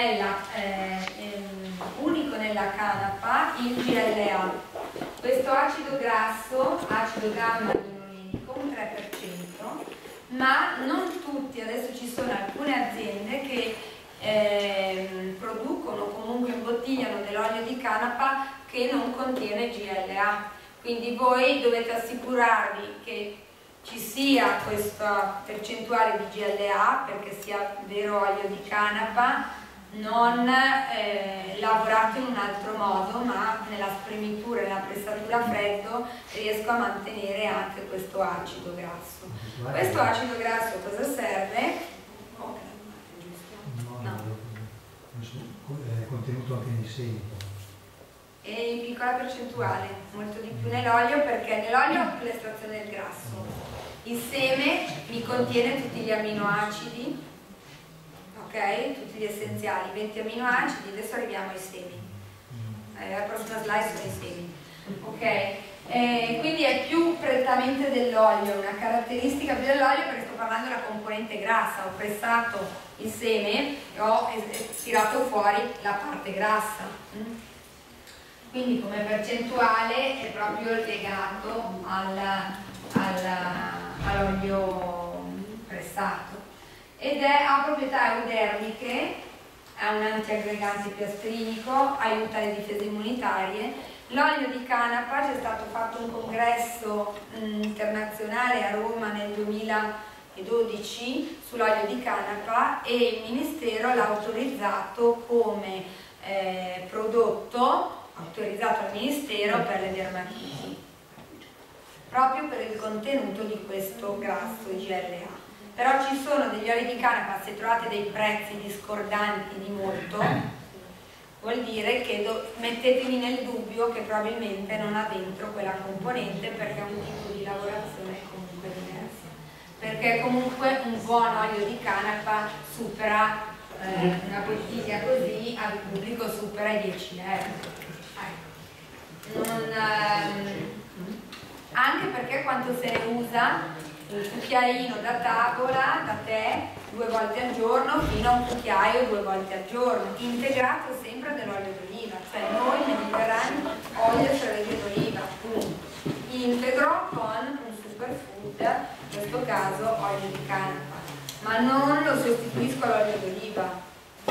unico nella canapa il GLA. Questo acido grasso, acido gamma linolenico, un 3%, ma non tutti, adesso ci sono alcune aziende che producono o comunque imbottigliano dell'olio di canapa che non contiene GLA, quindi voi dovete assicurarvi che ci sia questa percentuale di GLA perché sia vero olio di canapa, non lavorato in un altro modo, ma nella spremitura, nella pressatura a freddo riesco a mantenere anche questo acido grasso. Questo acido grasso cosa serve? È contenuto anche nei semi. E in piccola percentuale, molto di più nell'olio, perché nell'olio ho l'estrazione del grasso. Il seme mi contiene tutti gli amminoacidi, ok? Tutti gli essenziali, 20 amminoacidi, adesso arriviamo ai semi. La prossima slide sono i semi. Ok? Quindi è più prettamente dell'olio, una caratteristica più dell'olio perché sto parlando della componente grassa. Ho pressato il seme e ho tirato fuori la parte grassa. Quindi come percentuale è proprio legato all'olio pressato ed ha proprietà eudermiche, è un antiaggregante piastrinico, aiuta le difese immunitarie. L'olio di canapa, c'è stato fatto un congresso internazionale a Roma nel 2012 sull'olio di canapa e il Ministero l'ha autorizzato come prodotto autorizzato al Ministero per le dermatiti, proprio per il contenuto di questo grasso GLA. Però ci sono degli oli di canapa, se trovate dei prezzi discordanti di molto, vuol dire che mettetevi nel dubbio che probabilmente non ha dentro quella componente perché è un tipo di lavorazione comunque diversa. Perché comunque un buon olio di canapa supera, una bottiglia così al pubblico supera i 10 euro. Anche perché quanto se ne usa un cucchiaino da tavola, da tè, 2 volte al giorno fino a un cucchiaio 2 volte al giorno, integrato sempre dell'olio d'oliva, cioè noi mediterranei olio extravergine d'oliva, integro con un superfood, in questo caso olio di canapa, ma non lo sostituisco all'olio d'oliva.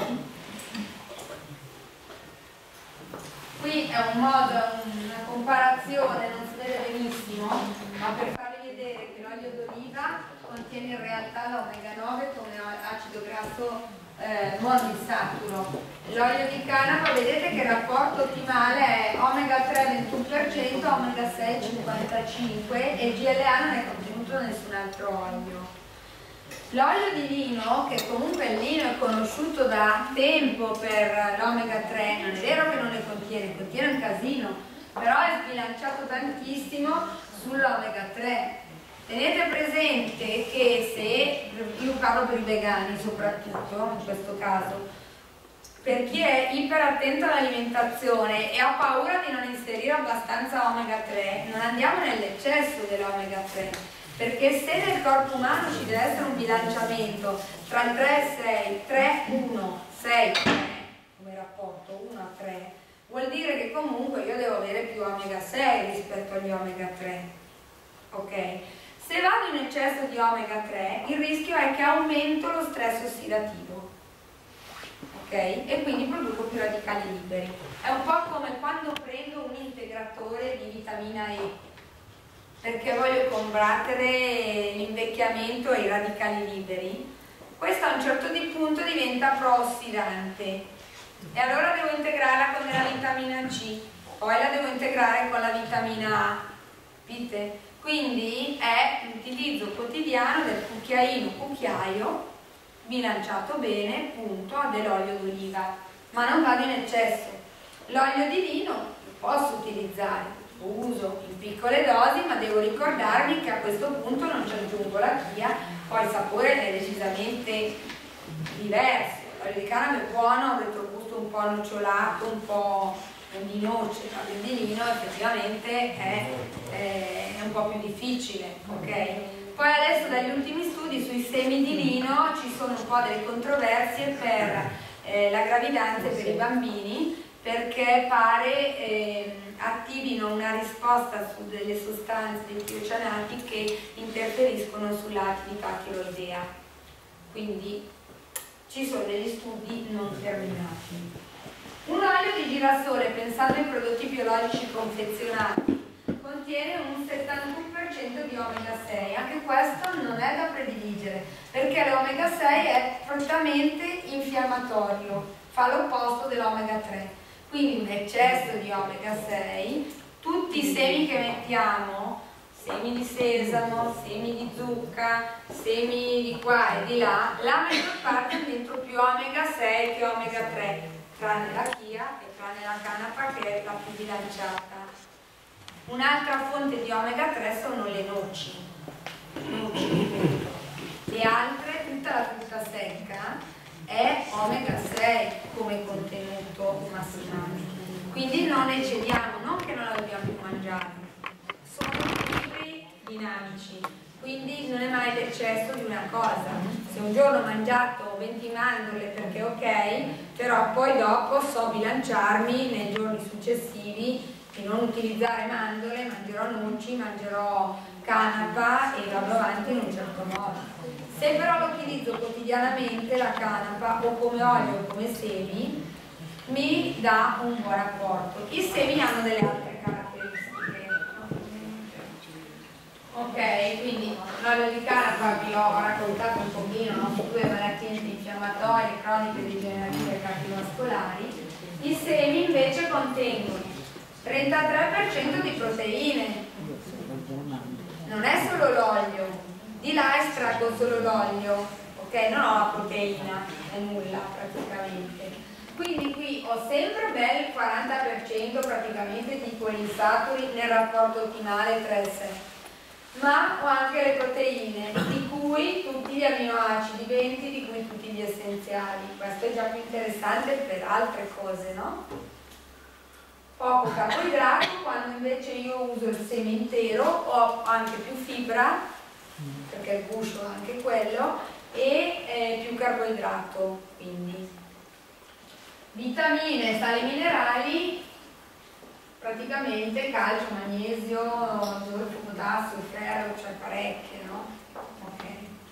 Qui è un modo, una comparazione, non si vede benissimo, ma per farvi vedere che l'olio d'oliva contiene in realtà l'omega 9 come acido grasso monoinsaturo. L'olio di canapa, vedete che il rapporto ottimale è omega 3 21%, omega 6 55% e il GLA non è contenuto da nessun altro olio. L'olio di lino, che comunque il lino è conosciuto da tempo per l'omega 3, non è vero che non ne contiene un casino, però è sbilanciato tantissimo sull'omega 3. Tenete presente che se, io parlo per i vegani soprattutto in questo caso, per chi è iperattento all'alimentazione e ha paura di non inserire abbastanza omega 3, non andiamo nell'eccesso dell'omega 3. Perché se nel corpo umano ci deve essere un bilanciamento tra il 3 e 6, 3, 1, 6, 3, come rapporto 1 a 3, vuol dire che comunque io devo avere più omega 6 rispetto agli omega 3, ok? Se vado in eccesso di omega 3, il rischio è che aumento lo stress ossidativo, ok? E quindi produco più radicali liberi. È un po' come quando prendo un integratore di vitamina E, perché voglio combattere l'invecchiamento e i radicali liberi. Questo a un certo punto diventa pro-ossidante e allora devo integrarla con della vitamina C, poi la devo integrare con la vitamina A, capite? Quindi è l'utilizzo quotidiano del cucchiaio bilanciato bene, punto, dell'olio d'oliva, ma non vado in eccesso. L'olio di lino lo posso utilizzare, lo uso in piccole dosi, ma devo ricordarmi che a questo punto non ci aggiungo la chia, poi il sapore è decisamente diverso. L'olio di canapa è buono, ha un gusto un po' nocciolato, un po' di noce, ma il di lino effettivamente è un po' più difficile, ok? Poi adesso dagli ultimi studi sui semi di lino ci sono un po' delle controversie per la gravidanza e per i bambini, perché pare attivino una risposta su delle sostanze dei tirocinati che interferiscono sull'attività tiroidea. Quindi ci sono degli studi non terminati. Un olio di girasole, pensando ai prodotti biologici confezionati, contiene un 71% di omega 6. Anche questo non è da prediligere, perché l'omega 6 è fortemente infiammatorio, fa l'opposto dell'omega 3. Quindi un eccesso di omega 6, tutti i semi che mettiamo, semi di sesamo, semi di zucca, semi di qua e di là, la maggior parte ha dentro più omega 6 che omega 3, tranne la chia e tranne la canapa che è la più bilanciata. Un'altra fonte di omega 3 sono le noci. Le altre, tutta la frutta secca è omega 6 come contenuto massimale. Quindi non eccediamo, non che non la dobbiamo più mangiare. Sono equilibri dinamici, quindi non è mai l'eccesso di una cosa. Se un giorno ho mangiato 20 mandorle perché ok, però poi dopo so bilanciarmi nei giorni successivi e non utilizzare mandorle, mangerò noci, mangerò canapa e vado avanti in un certo modo. Se però lo utilizzo quotidianamente la canapa o come olio o come semi, mi dà un buon apporto. I semi hanno delle altre caratteristiche. Ok, quindi l'olio di canapa vi ho raccontato un pochino, no? Su 2 malattie infiammatorie, croniche, degenerative e cardiovascolari. I semi invece contengono 33% di proteine. Non è solo l'olio, di là estraggo solo l'olio, ok? Non ho la proteina, è nulla praticamente. Quindi qui ho sempre bel 40% praticamente di polisacchari nel rapporto ottimale 3-6, ma ho anche le proteine, di cui tutti gli aminoacidi, 20 di cui tutti gli essenziali. Questo è già più interessante per altre cose, no? Poco carboidrato, quando invece io uso il seme intero ho anche più fibra, perché il guscio è anche quello, e più carboidrato, quindi vitamine, sali minerali, praticamente calcio, magnesio, zolfo, potassio, ferro, cioè parecchie, no? Ok.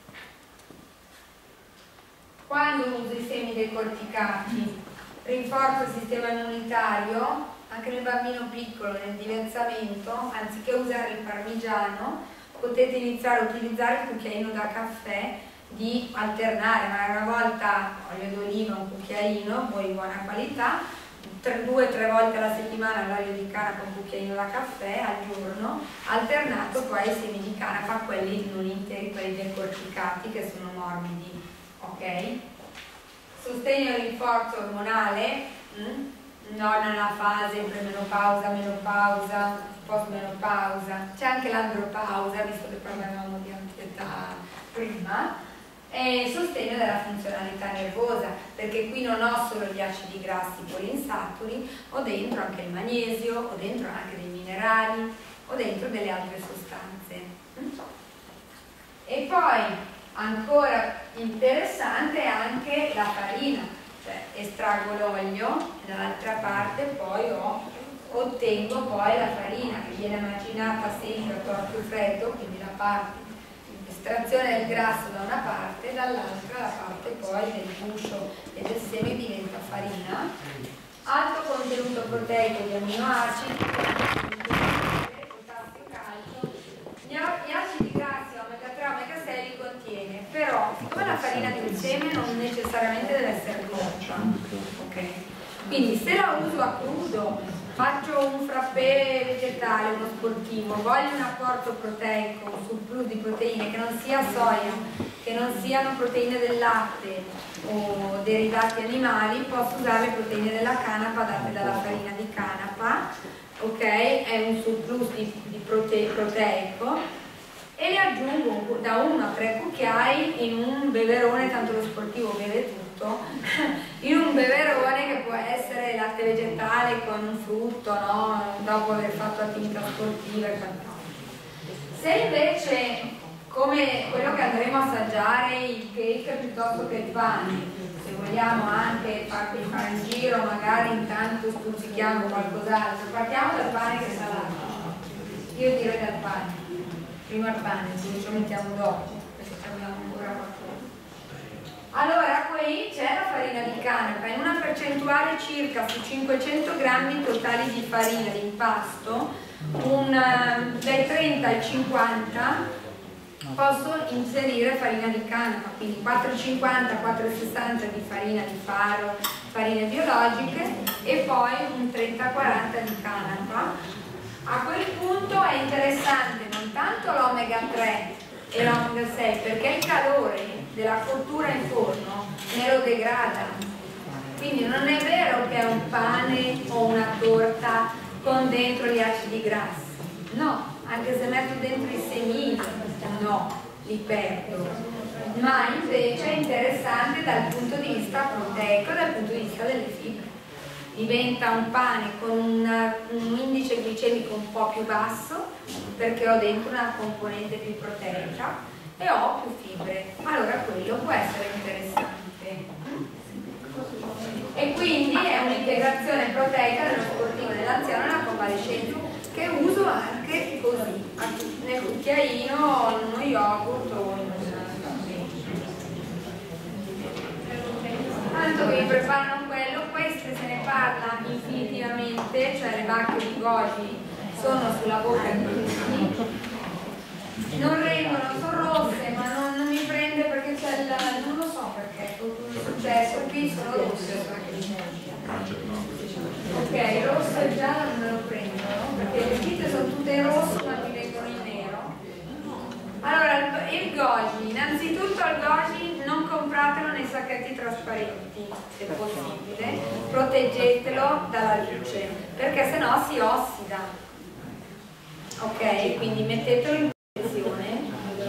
Quando uso i semi decorticati rinforzo il sistema immunitario. Anche nel bambino piccolo, nel diversamento, anziché usare il parmigiano, potete iniziare a utilizzare il cucchiaino da caffè, di alternare, magari una volta olio d'oliva, un cucchiaino, poi buona qualità, 2 o 3 volte alla settimana l'olio di canapa, un cucchiaino da caffè al giorno, alternato poi ai semi di canapa, quelli non interi, quelli decorticati, che sono morbidi, ok? Sostegno e rinforzo ormonale, non nella fase premenopausa, menopausa, postmenopausa, c'è anche l'andropausa, visto che parlavamo di anzietà prima, e sostegno della funzionalità nervosa, perché qui non ho solo gli acidi grassi poliinsaturi, ho dentro anche il magnesio, ho dentro anche dei minerali, ho dentro delle altre sostanze. E poi ancora interessante è anche la farina, cioè estraggo l'olio e dall'altra parte poi ottengo poi la farina, che viene macinata sempre a torchio freddo, quindi la parte estrazione del grasso da una parte, dall'altra la parte poi del guscio e del seme diventa farina. Alto contenuto proteico di amminoacidi, potassio, calcio. Gli acidi grassi omega 3 omega 6 li contiene, però siccome la farina di un seme non necessariamente deve essere cotta, okay? Quindi se la uso a crudo, faccio un frappè vegetale, uno sportivo, voglio un apporto proteico, un surplus di proteine che non sia soia, che non siano proteine del latte o derivati animali, posso usare le proteine della canapa date dalla farina di canapa, ok? È un surplus di proteico, e le aggiungo da 1 a 3 cucchiai in un beverone, tanto lo sportivo beve tutto, in un beverone che può essere latte vegetale con un frutto, no? Dopo aver fatto attività sportiva e quant'altro. Se invece, come quello che andremo a assaggiare, il cake piuttosto che il pane, se vogliamo anche farvi fare il giro, magari intanto stuzzichiamo qualcos'altro, partiamo dal pane che è salato. Io direi dal pane. Prima il pane, quindi ci mettiamo dopo, perché abbiamo ancora qualcosa. Allora, qui c'è la farina di canapa, in una percentuale circa su 500 grammi totali di farina di impasto, dai 30 ai 50 posso inserire farina di canapa, quindi 4,50, 4,60 di farina di faro, farine biologiche, e poi un 30-40 di canapa. A quel punto è interessante non tanto l'omega 3 e l'omega 6, perché il calore della cottura in forno me lo degrada. Quindi non è vero che è un pane o una torta con dentro gli acidi grassi. No, anche se metto dentro i semini, no, li perdo. Ma invece è interessante dal punto di vista proteico, dal punto di vista delle fibre. Diventa un pane con un indice glicemico un po' più basso, perché ho dentro una componente più proteica e ho più fibre. Allora quello può essere interessante. E quindi è un'integrazione proteica dello sportivo, dell'anziano nella convalescenza, che uso anche così, nel cucchiaino, in uno yogurt o in tanto che mi preparano quello. Queste se ne parla infinitivamente, cioè le bacche di goji sono sulla bocca di tutti, non rendono, sono rosse, ma non mi prende perché c'è non lo so perché, cosa è successo, qui sono rosse, ok, rosso e giallo non me lo prendono, perché le scritte sono tutte rosse ma mi vengono in nero. Allora, il goji, innanzitutto il goji non compratelo nei sacchetti trasparenti, se possibile, proteggetelo dalla luce, perché sennò si ossida. Ok, quindi mettetelo in protezione,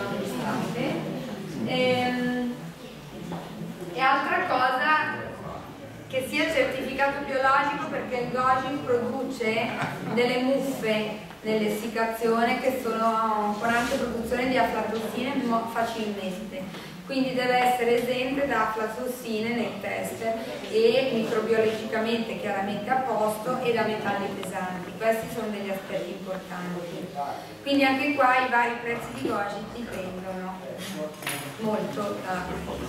e altra cosa, che sia certificato biologico, perché il goji produce delle muffe nell'essiccazione che sono con anche produzione di aflatossine facilmente, quindi deve essere esente da aflatossine nei test e microbiologicamente chiaramente a posto, e da metalli pesanti. Questi sono degli aspetti importanti. Quindi anche qua i vari prezzi di goji dipendono molto da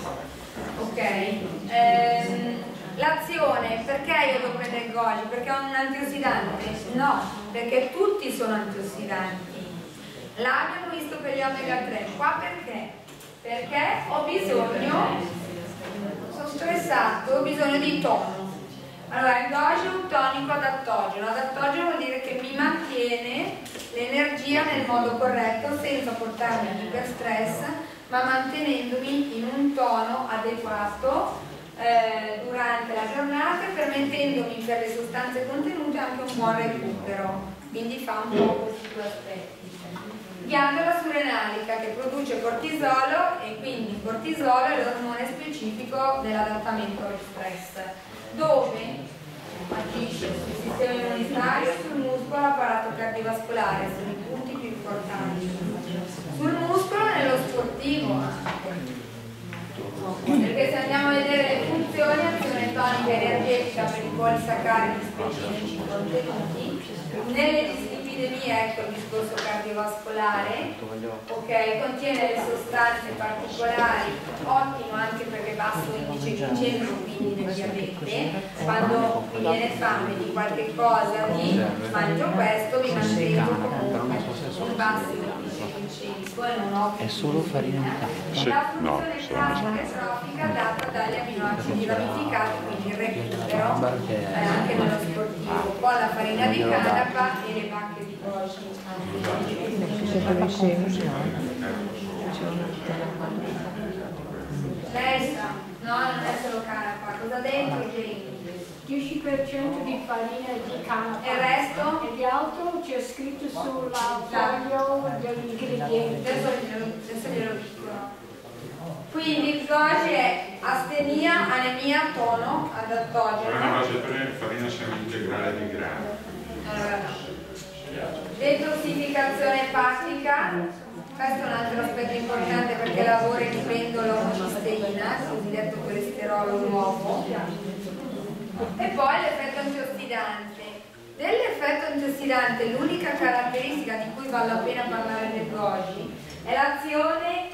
ok. L'azione, perché io devo prendere il goji? Perché è un antiossidante? No, perché tutti sono antiossidanti. Là abbiamo visto per gli omega 3, qua perché? Perché ho bisogno, sono stressato, ho bisogno di tono. Allora il goji è un tonico adattogeno. Adattogeno vuol dire che mi mantiene l'energia nel modo corretto senza portarmi in iperstress, ma mantenendomi in un tono adeguato durante la giornata, permettendomi per le sostanze contenute anche un buon recupero. Quindi fa un po' questi due aspetti. Ghiandola surrenalica che produce cortisolo, e quindi il cortisolo è l'ormone specifico dell'adattamento allo stress, dove agisce sul sistema immunitario, sul muscolo, l'apparato cardiovascolare, sono i punti più importanti. Sul muscolo nello sportivo, perché se andiamo a vedere le funzioni, azione tonica e polisaccaridi specifici contenuti. Nelle dislipidemie, ecco il discorso cardiovascolare, ok, contiene le sostanze particolari, ottimo anche perché basso indice glicemico, quindi nel diabete. Quando mi viene fame di qualche cosa, mangio questo, mi mantengo comunque un basso indice glicemico e non ho È solo farina di la funzione classica e trofica data dagli aminoacidi ramificati, quindi il recupero anche nello sportivo, poi la farina di canapa e le bacche di goji. Lei sa, no, non è solo canapa, cosa dentro? 10% di farina di canapa. E il resto? E di altro c'è scritto sulla foglio degli ingredienti. Adesso glielo dico. Quindi il goji è astenia, anemia, tono, adattogeno. Farina semi-integrale di grano. Detossificazione epatica, questo è un altro aspetto importante perché lavora inibendo l'omocisteina, il cosiddetto colesterolo nuovo. E poi l'effetto antiossidante. Dell'effetto antiossidante l'unica caratteristica di cui vale la pena parlare del goji è l'azione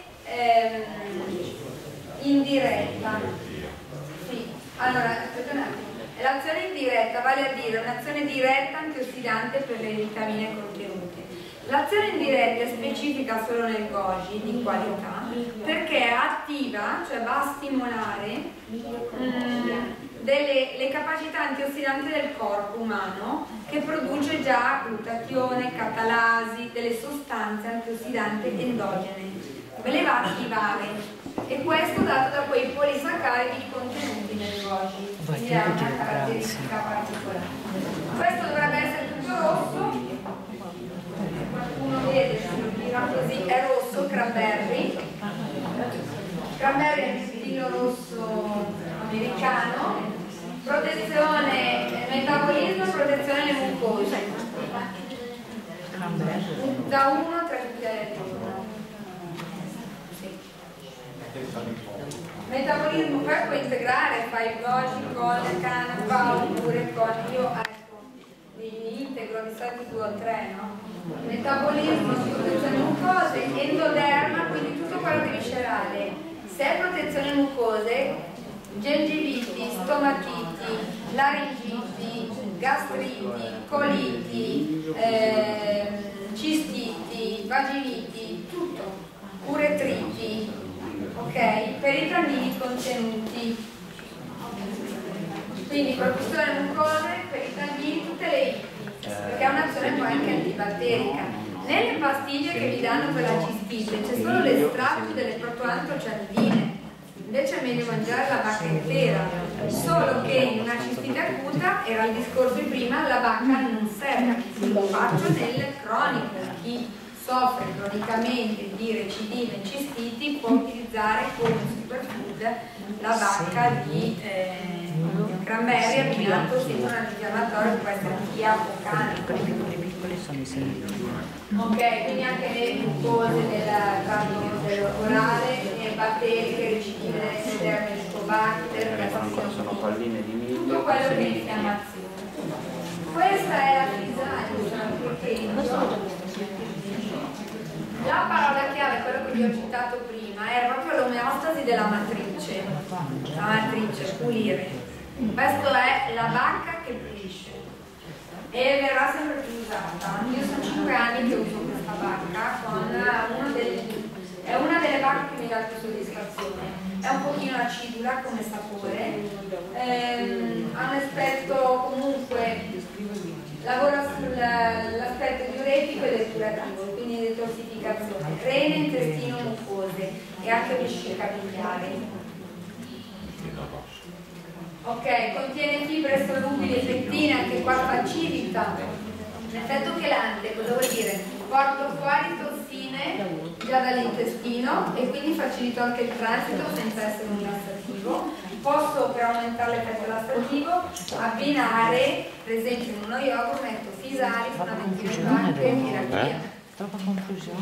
indiretta. Sì. Allora, aspetta un attimo. L'azione indiretta vale a dire un'azione diretta antiossidante per le vitamine contenute. L'azione indiretta è specifica solo nel goji di qualità perché è attiva, cioè va a stimolare le capacità antiossidanti del corpo umano che produce già glutatione, catalasi, delle sostanze antiossidanti endogene. Me le va a attivare. E questo dato da quei polisaccaridi contenuti nel goji, quindi è una caratteristica particolare. Questo dovrebbe essere tutto rosso, qualcuno vede, se lo tira così, è rosso, cranberry. Cranberry è il stilo rosso americano, protezione, metabolismo e protezione alle mucose. Da 1 a 3 cucchiai di giorno. Metabolismo poi puoi integrare, fai il goji con canapa oppure con li integro di solito 2 o 3, no? Metabolismo, protezione mucose, endoderma, quindi tutto quello che viscerale. Se è protezione mucose, gengiviti, stomatiti, laringiti, gastriti, coliti, cistiti, vaginiti, tutto, uretriti. Ok? Per i tannini contenuti, quindi produzione mucose, per i tannini, tutte le itti, perché è un'azione poi anche antibatterica. Nelle pastiglie che vi danno per la cistite c'è solo l'estratto delle protoantocianidine, invece è meglio mangiare la bacca intera, solo che in una cistite acuta, era il discorso di prima, la bacca non serve, lo faccio nel cronico. Chi soffre cronicamente di recidine e cistiti può utilizzare come superfood la bacca di cranberry abbinato sempre un antinfiammatorio che può essere chia o canico. Ok, quindi anche le mucose del tratto orale, le batteriche, recidive dell'esoderma, Helicobacter, sono palline di miglio. tutto quello che è infiammazione. Questa è la frisaglia. La parola chiave, quello che vi ho citato prima, è proprio l'omeostasi della matrice. La matrice, pulire. Questa è la bacca che pulisce e verrà sempre più usata. Io sono 5 anni che uso questa bacca con è una delle bacche che mi dà più soddisfazione. È un pochino acidula come sapore, ha un aspetto comunque, lavora sull'aspetto diuretico e depurativo, quindi detossificazione, rene, intestino, mucose e anche vescica biliare. Ok, contiene fibre solubili e pettine, anche qua facilita. L'effetto chelante cosa vuol dire? Porto fuori tossine già dall'intestino e quindi facilito anche il transito senza essere un lassativo. Posso, per aumentare l'effetto lassativo, abbinare, per esempio in uno yogurt metto fisali, fondamentino anche mirachia. Troppa confusione.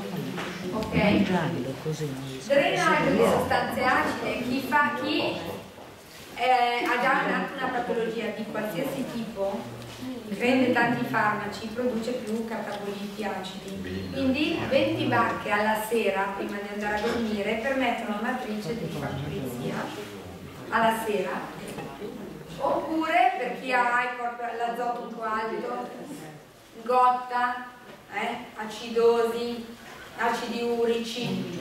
Ok? Drenaggio di sostanze acide, chi ha già una patologia di qualsiasi tipo, prende tanti farmaci, produce più cataboliti acidi. Quindi 20 bacche alla sera prima di andare a dormire permettono alla matrice di fare pulizia alla sera. Oppure per chi ha l'azoto un po' alto, gotta, acidosi, acidi urici,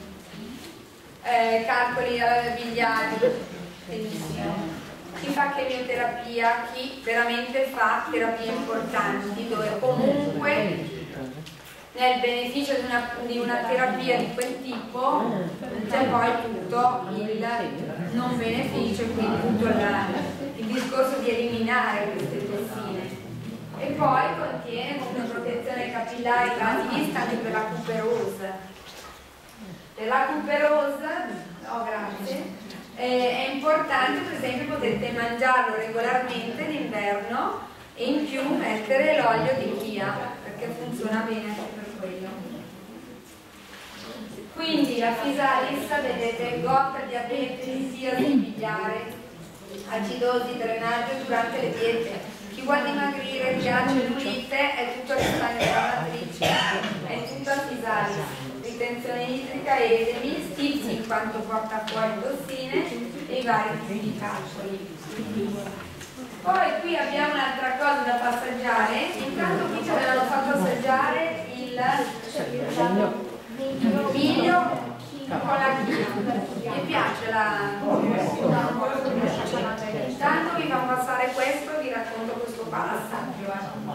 calcoli biliari, benissimo. Chi fa chemioterapia, chi veramente fa terapie importanti, dove comunque nel beneficio di una terapia di quel tipo c'è poi tutto il non beneficio, quindi tutto il discorso di eliminare queste tossine. E poi contiene come protezione capillare antivista anche per la cuperosa. Per la cuperosa, no grazie, è importante per esempio potete mangiarlo regolarmente d'inverno e in più mettere l'olio di chia perché funziona bene anche per quello. Quindi la Physalis, vedete, gotta, diabete, diasiasi biliare, acidosi, drenaggio durante le diete. Chi vuole dimagrire, piace l'ulite, è tutto ristagno della matrice, è tutta Physalis. Ritenzione idrica, edemi, stizzi in quanto porta fuori tossine e i vari tipi di calcoli. Poi qui abbiamo un'altra cosa da passaggiare. Intanto qui ci avevano fatto assaggiare il miglio con la chia. Mi piace intanto vi faccio passare questo e vi racconto questo passaggio.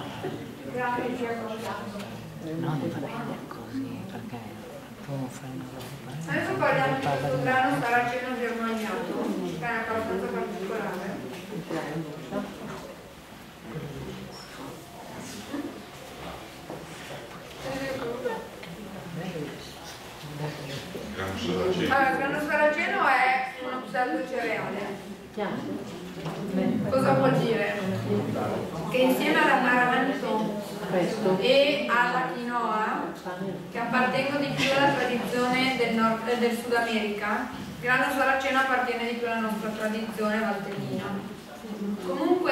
No, devo prendere così, perché tu fai una roba. Adesso parliamo di questo grano saraceno germognato, che è una cosa abbastanza particolare. Allora, il grano saraceno è uno pseudo cereale. Cosa vuol dire? Che insieme all'amaranto e alla quinoa, che appartengono di più alla tradizione del Sud America, il grano saraceno appartiene di più alla nostra tradizione valtellina. Comunque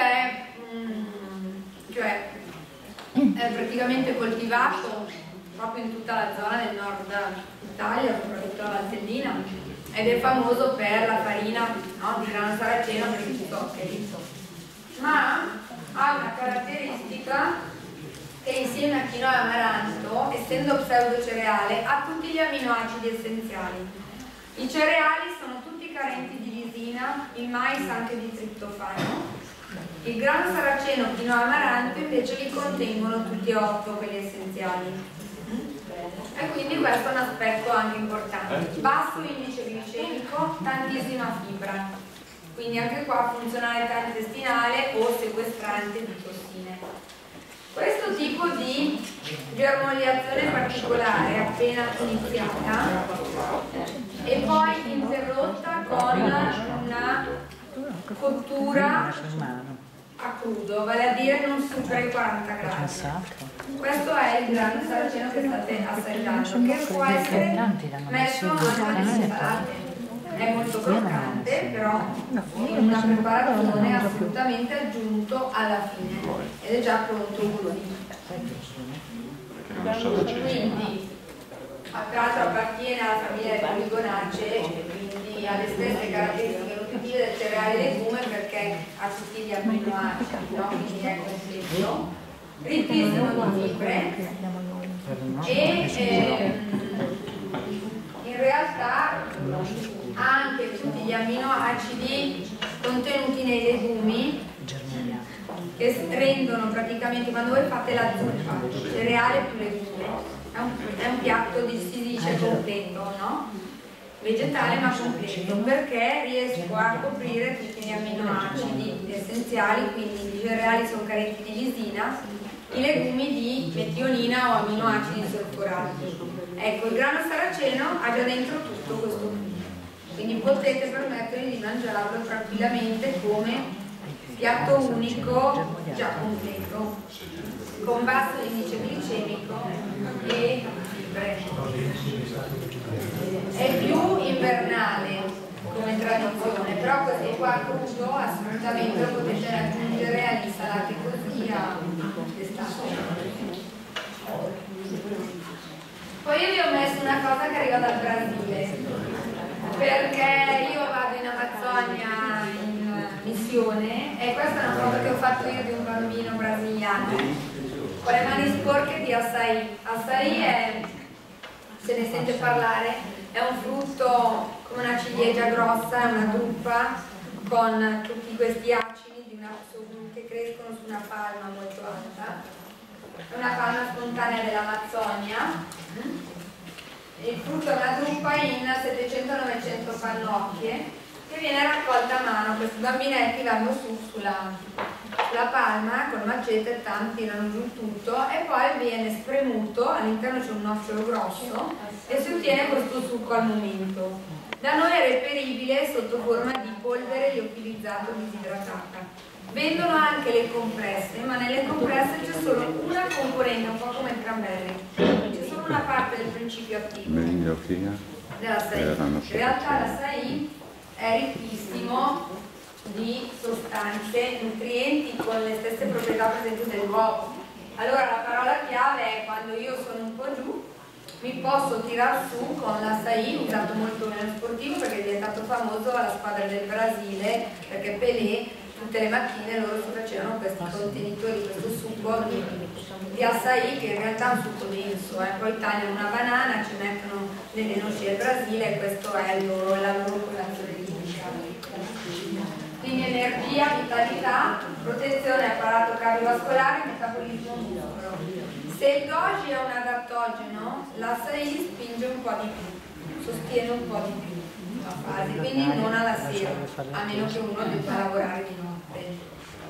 cioè, è praticamente coltivato proprio in tutta la zona del nord Italia, soprattutto la valtellina, ed è famoso per la farina, no, di grano saraceno per i zuccheri, ma ha una caratteristica che insieme a quinoa e amaranto, essendo pseudo cereale, ha tutti gli aminoacidi essenziali. I cereali sono tutti carenti di lisina, il mais anche di triptofano. Il grano saraceno, quinoa e amaranto invece li contengono tutti e 8 quelli essenziali. E quindi questo è un aspetto anche importante. Basso indice glicemico, tantissima fibra, quindi anche qua funzionalità intestinale o sequestrante di tossine. Questo tipo di germogliazione particolare appena iniziata e poi interrotta con una cottura a crudo, vale a dire non supera i 40 gradi. Questo è il grano saraceno che state assaggiando, che può essere messo anche nelle insalate. È molto croccante, però in una preparazione assolutamente aggiunto alla fine ed è già pronto così. Quindi, tra l'altro appartiene alla famiglia delle poligonacee, quindi ha le stesse caratteristiche nutritive del cereale legume perché ha tutti gli amminoacidi, no? Quindi è completo, ricchissimo di fibre e in realtà anche tutti gli amminoacidi contenuti nei legumi che rendono praticamente, quando voi fate la zuppa, cereale più legume, è un piatto si dice completo, no? Vegetale ma completo, perché riesco a coprire tutti gli amminoacidi essenziali, quindi i cereali sono carenti di lisina, i legumi di metionina o amminoacidi solforati. Ecco, il grano saraceno ha già dentro tutto questo punto, quindi potete permettervi di mangiarlo tranquillamente come piatto unico già completo, con basso indice glicemico e fibre. È più invernale come tradizione, però questo qua crudo assolutamente lo potete aggiungere agli salati così d'estate. Poi io vi ho messo una cosa che arriva dal Brasile, perché io vado in Amazzonia in missione e questa è una cosa che ho fatto io di un bambino brasiliano con le mani sporche di açaí. Açaí è, se ne sente parlare, è un frutto come una ciliegia grossa, è una druppa con tutti questi acini che crescono su una palma molto alta. È una palma spontanea dell'Amazzonia. Il frutto è una druppa in 700-900 pannocchie che viene raccolta a mano. Questi bambinetti vanno su sulla palma col macete, tanti tirano giù tutto e poi viene spremuto, all'interno c'è un nocciolo grosso e si ottiene questo succo al momento. Da noi è reperibile sotto forma di polvere liofilizzato disidratata. Vendono anche le compresse, ma nelle compresse c'è solo una componente, un po' come il cranberry, c'è solo una parte del principio attivo dell'açaí. In realtà l'açaí è ricchissimo di sostanze, nutrienti con le stesse proprietà presenti dell'uovo. Allora la parola chiave è quando io sono un po' giù, mi posso tirar su con l'açaí, usato molto meno sportivo perché è diventato famoso alla squadra del Brasile, perché Pelé tutte le mattine loro si facevano questi contenitori, questo succo di açaí che in realtà è un succo denso, poi tagliano una banana, ci mettono delle noci del Brasile e questo è la loro colazione tipica. Quindi energia, vitalità, protezione apparato cardiovascolare, metabolismo muscolo. Se il goji è un adattogeno, l'açaí spinge un po' di più, sostiene un po' di più la fase, quindi non alla sera, a meno che uno debba lavorare di notte.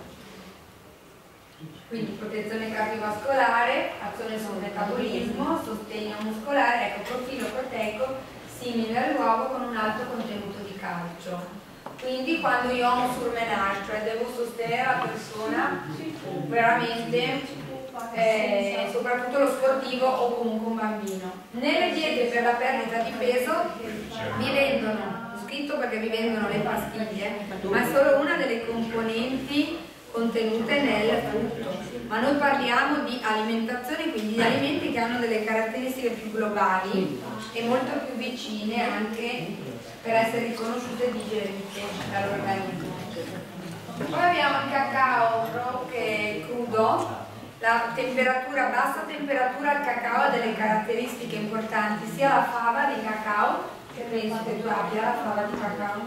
Quindi protezione cardiovascolare, azione sul metabolismo, sostegno muscolare, ecco, profilo proteico simile all'uovo con un alto contenuto di calcio. Quindi quando io ho un surmenage, cioè devo sostenere la persona veramente, soprattutto lo sportivo o comunque un bambino. Nelle diete per la perdita di peso vi vendono, ho scritto perché vi vendono le pastiglie, ma è solo una delle componenti contenute nel frutto. Ma noi parliamo di alimentazione, quindi di alimenti che hanno delle caratteristiche più globali e molto più vicine anche per essere riconosciute e digerite dall'organismo. Poi abbiamo il cacao raw che è crudo. La temperatura, bassa temperatura al cacao ha delle caratteristiche importanti, sia la fava di cacao, che penso che tu abbia la fava di cacao,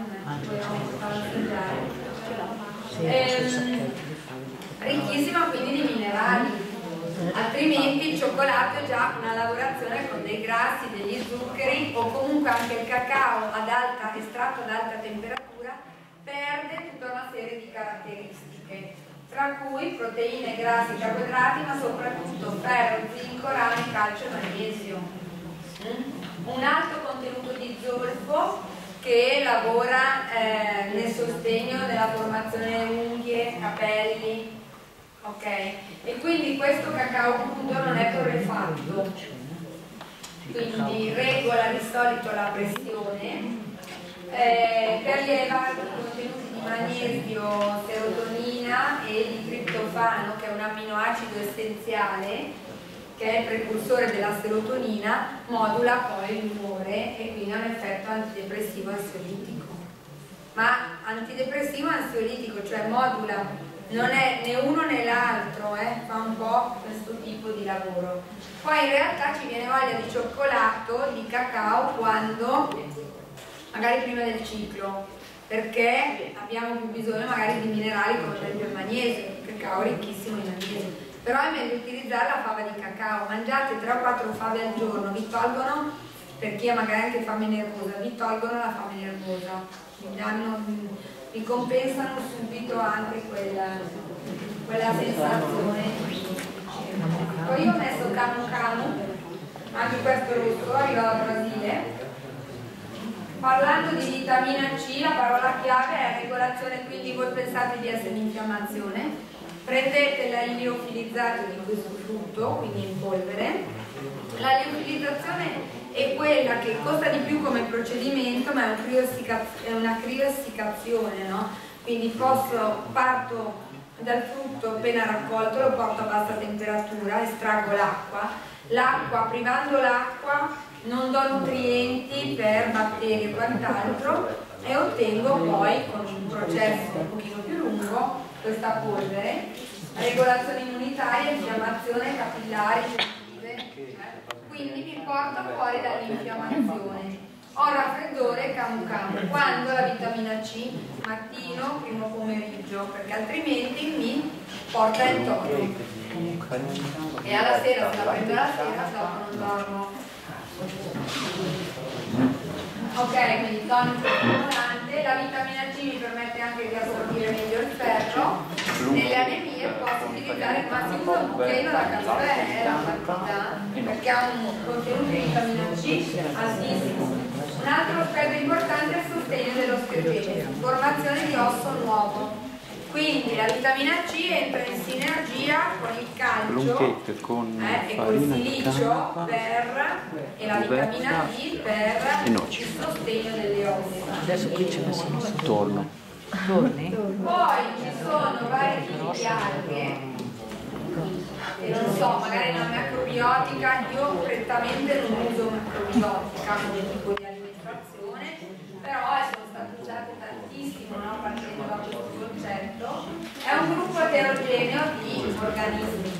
ricchissima quindi di minerali, altrimenti il cioccolato è già una lavorazione con dei grassi, degli zuccheri, o comunque anche il cacao estratto ad alta temperatura perde tutta una serie di caratteristiche, tra cui proteine, grassi, carboidrati, ma soprattutto ferro, zinco, rame, calcio e magnesio. Un alto contenuto di zolfo che lavora nel sostegno della formazione delle unghie, capelli, ok? E quindi questo cacao crudo non è torrefatto, quindi regola di solito la pressione, per gli elevati contenuti di magnesio, serotonina e di triptofano, che è un amminoacido essenziale che è il precursore della serotonina, modula poi l'umore e quindi ha un effetto antidepressivo ansiolitico. Ma antidepressivo ansiolitico, cioè modula, non è né uno né l'altro, fa un po' questo tipo di lavoro. Poi in realtà ci viene voglia di cioccolato, di cacao, quando magari prima del ciclo, perché abbiamo più bisogno magari di minerali come ad esempio il magnesio, il cacao è ricchissimo di magnesio. Però è meglio utilizzare la fava di cacao, mangiate 3 o 4 fave al giorno, vi tolgono, per chi ha magari anche fame nervosa, vi tolgono la fame nervosa, vi compensano subito anche quella sensazione. Poi io ho messo camu camu, anche questo rosso, arriva dal Brasile. Parlando di vitamina C, la parola chiave è regolazione, quindi voi pensate di essere in infiammazione. Prendete la liofilizzato di questo frutto, quindi in polvere. La liofilizzazione è quella che costa di più come procedimento, ma è una crioessicazione, no? Quindi parto dal frutto appena raccolto, lo porto a bassa temperatura, estraggo l'acqua, privando l'acqua non do nutrienti per batteri e quant'altro e ottengo poi con un processo un pochino più lungo questa polvere, regolazione immunitaria, infiammazione, capillari, quindi mi porta fuori dall'infiammazione. Ho raffreddore camu camu, quando la vitamina C mattino, primo pomeriggio, perché altrimenti mi porta il tono. E alla sera, se la prendo la sera, dopo non dormo. Ok, quindi tonico stimolante, la vitamina C mi permette anche di assorbire meglio il ferro. Nelle anemie posso utilizzare il massimo un cucchiaino da caffè, la quantità, perché ha un contenuto di vitamina C altissimo. Un altro aspetto importante è il sostegno dell'osteogenesi, formazione di osso nuovo. Quindi la vitamina C entra in sinergia con il calcio e col silicio e la vitamina D per il sostegno delle ossa. Adesso qui c'è messo Torno. torni? Poi ci sono vari tipi di alghe, e non so, magari una macrobiotica, io prettamente non uso macrobiotica come tipo di alimentazione, però sono state usate tantissimo, no? Partendo da questo concetto. È un gruppo eterogeneo di organismi,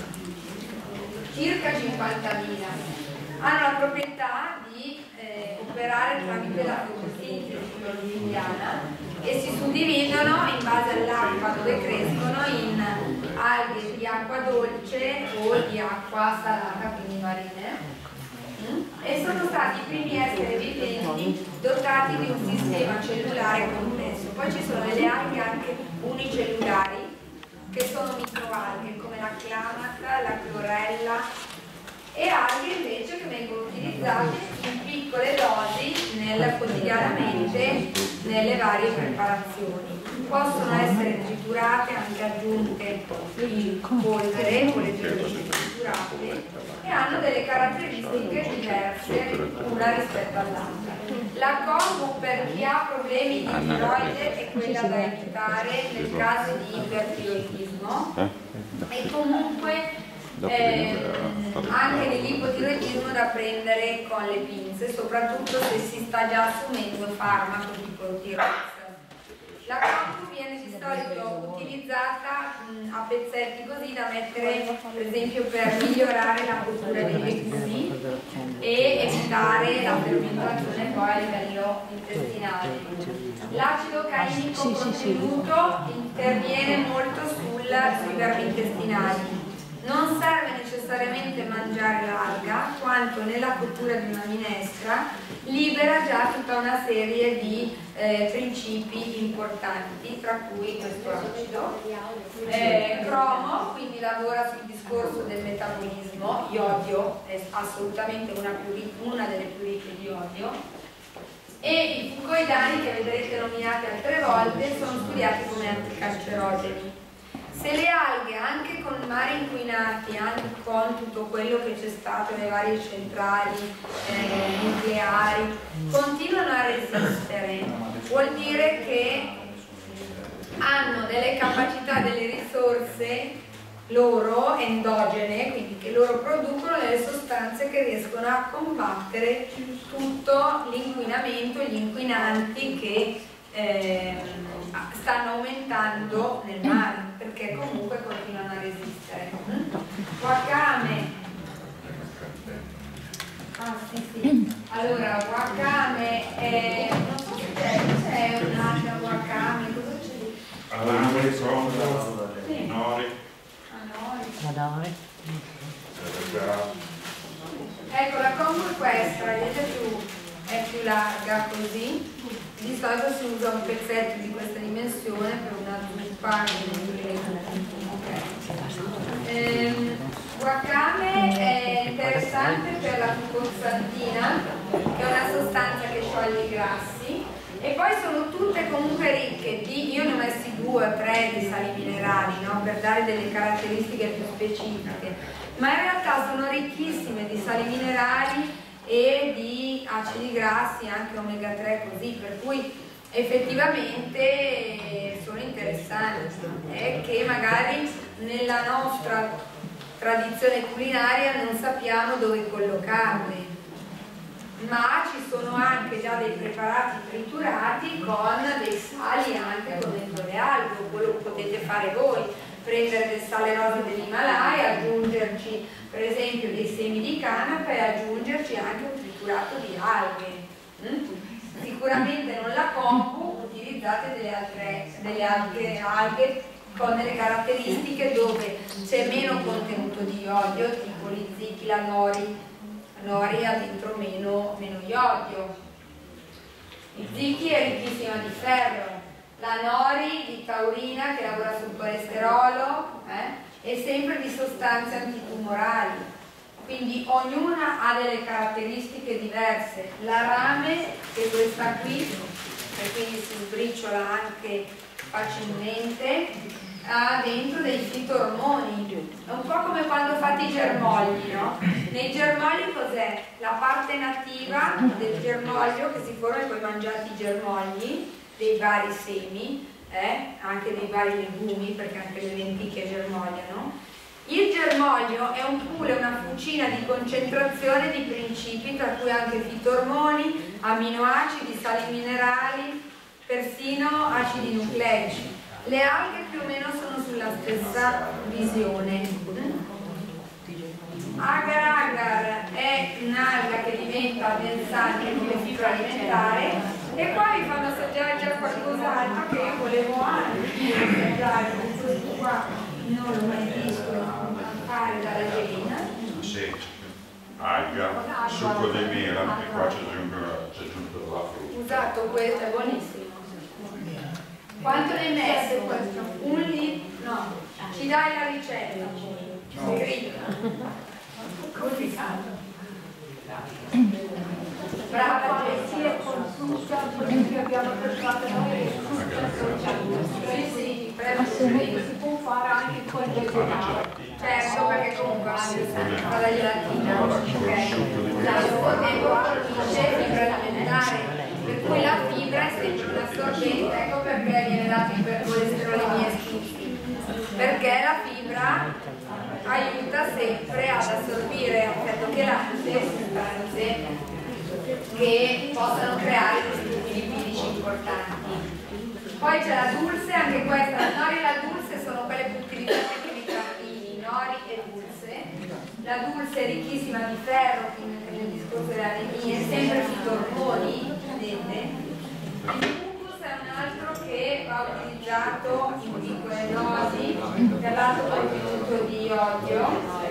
circa 50.000. Hanno la proprietà di operare tramite la fotosintesi clorofilliana e si suddividono in base all'acqua dove crescono in alghe di acqua dolce o di acqua salata, quindi marine. E sono stati i primi esseri viventi dotati di un sistema cellulare complesso. Poi ci sono delle alghe anche unicellulari, che sono microalghe come la clamata, la chlorella, e alghe invece che vengono utilizzate in piccole dosi quotidianamente nelle varie preparazioni. Possono essere triturate, anche aggiunte in polvere o leggermente triturate, e hanno delle caratteristiche diverse una rispetto all'altra. La combo per chi ha problemi di tiroide è quella da evitare nel caso di ipertiroidismo e comunque anche nell'ipotiroidismo da prendere con le pinze, soprattutto se si sta già assumendo farmaco tipo Tirox. La combo viene di solito utilizzata a pezzetti così da mettere per esempio per migliorare la cottura dei legumi e evitare la fermentazione poi a livello intestinale. L'acido cainico contenuto interviene molto sui vermi intestinali. Non serve necessariamente mangiare l'alga, quanto nella cottura di una minestra libera già tutta una serie di principi importanti, tra cui questo acido. Cromo, quindi lavora sul discorso del metabolismo, iodio è assolutamente una delle più ricche di iodio, e i fucoidani, che vedrete nominati altre volte, sono studiati come anticancerogeni. Se le alghe, anche con mari inquinati, anche con tutto quello che c'è stato nelle varie centrali nucleari, continuano a resistere, vuol dire che hanno delle capacità, delle risorse loro endogene, quindi che loro producono delle sostanze che riescono a combattere tutto l'inquinamento, gli inquinanti che stanno aumentando nel mare, perché comunque continuano a resistere. Wakame, allora wakame non so se c'è un'altra wakame, cosa c'è? Alame, sonda, nori. Madame. Ecco, la combo è questa, vedete è più larga così. Di solito si usa un pezzetto di questa dimensione per una zuppa wakame è interessante per la fucosantina, che è una sostanza che scioglie i grassi, e poi sono tutte comunque ricche di, io ne ho messi 2 o 3 di sali minerali, no? Per dare delle caratteristiche più specifiche, ma in realtà sono ricchissime di sali minerali e di acidi grassi, anche omega 3 così, per cui effettivamente sono interessanti, che magari nella nostra tradizione culinaria non sappiamo dove collocarle, ma ci sono anche già dei preparati triturati con dei sali anche con dentro le alghe, quello che potete fare voi, prendere del sale rosa dell'Himalaya, aggiungerci per esempio dei semi di canapa e aggiungerci anche un triturato di alghe. Sicuramente non la kombu, utilizzate delle alghe con delle caratteristiche dove c'è meno contenuto di iodio, tipo l'iziki, la nori ha dentro meno iodio. L'iziki è ricchissima di ferro, la nori di taurina che lavora sul colesterolo e sempre di sostanze antitumorali. Quindi ognuna ha delle caratteristiche diverse. La rame, che è questa qui, e quindi si sbriciola anche facilmente, ha dentro dei fitormoni. È un po' come quando fate i germogli, no? Nei germogli cos'è? La parte nativa del germoglio che si forma e poi mangiate i germogli dei vari semi, anche dei vari legumi, perché anche le lenticchie germogliano. Il germoglio è un pool, una fucina di concentrazione di principi, tra cui anche fitormoni, aminoacidi, sali minerali, persino acidi nucleici. Le alghe più o meno sono sulla stessa visione. Agar agar è un'alga che diventa addensante come fibra alimentare, e qua vi fanno assaggiare già qualcos'altro che io volevo anche assaggiare, questo qua non lo mai visto fare dalla gelina. Sì, alga, succo di mela, e qua c'è aggiunto la frutta. Usato questo, è buonissimo. Quanto ne hai messo? Un litro? No, ci dai la ricetta? Scritta. Brava Jessia, con frutta, quello che abbiamo preparato noi, sì, si può fare anche con il vegetale. Certo, perché comunque fa la gelatina, produce fibra alimentare, per cui la fibra è sempre un assorbente, ecco perché viene dato ipercolesterolemia schiffi, perché la fibra aiuta sempre ad assorbire effetto chelante sostanze che possano creare disturbi lipidici importanti. Poi c'è la dulce, anche questa, la nori e la dulce sono quelle più utilizzate nei vitamini, nori e dulce. La dulce è ricchissima di ferro, quindi nel discorso delle anemie, sempre fitormoni, vedete? Il mucus è un altro che va utilizzato in piccole dosi per l'alto contenuto di iodio,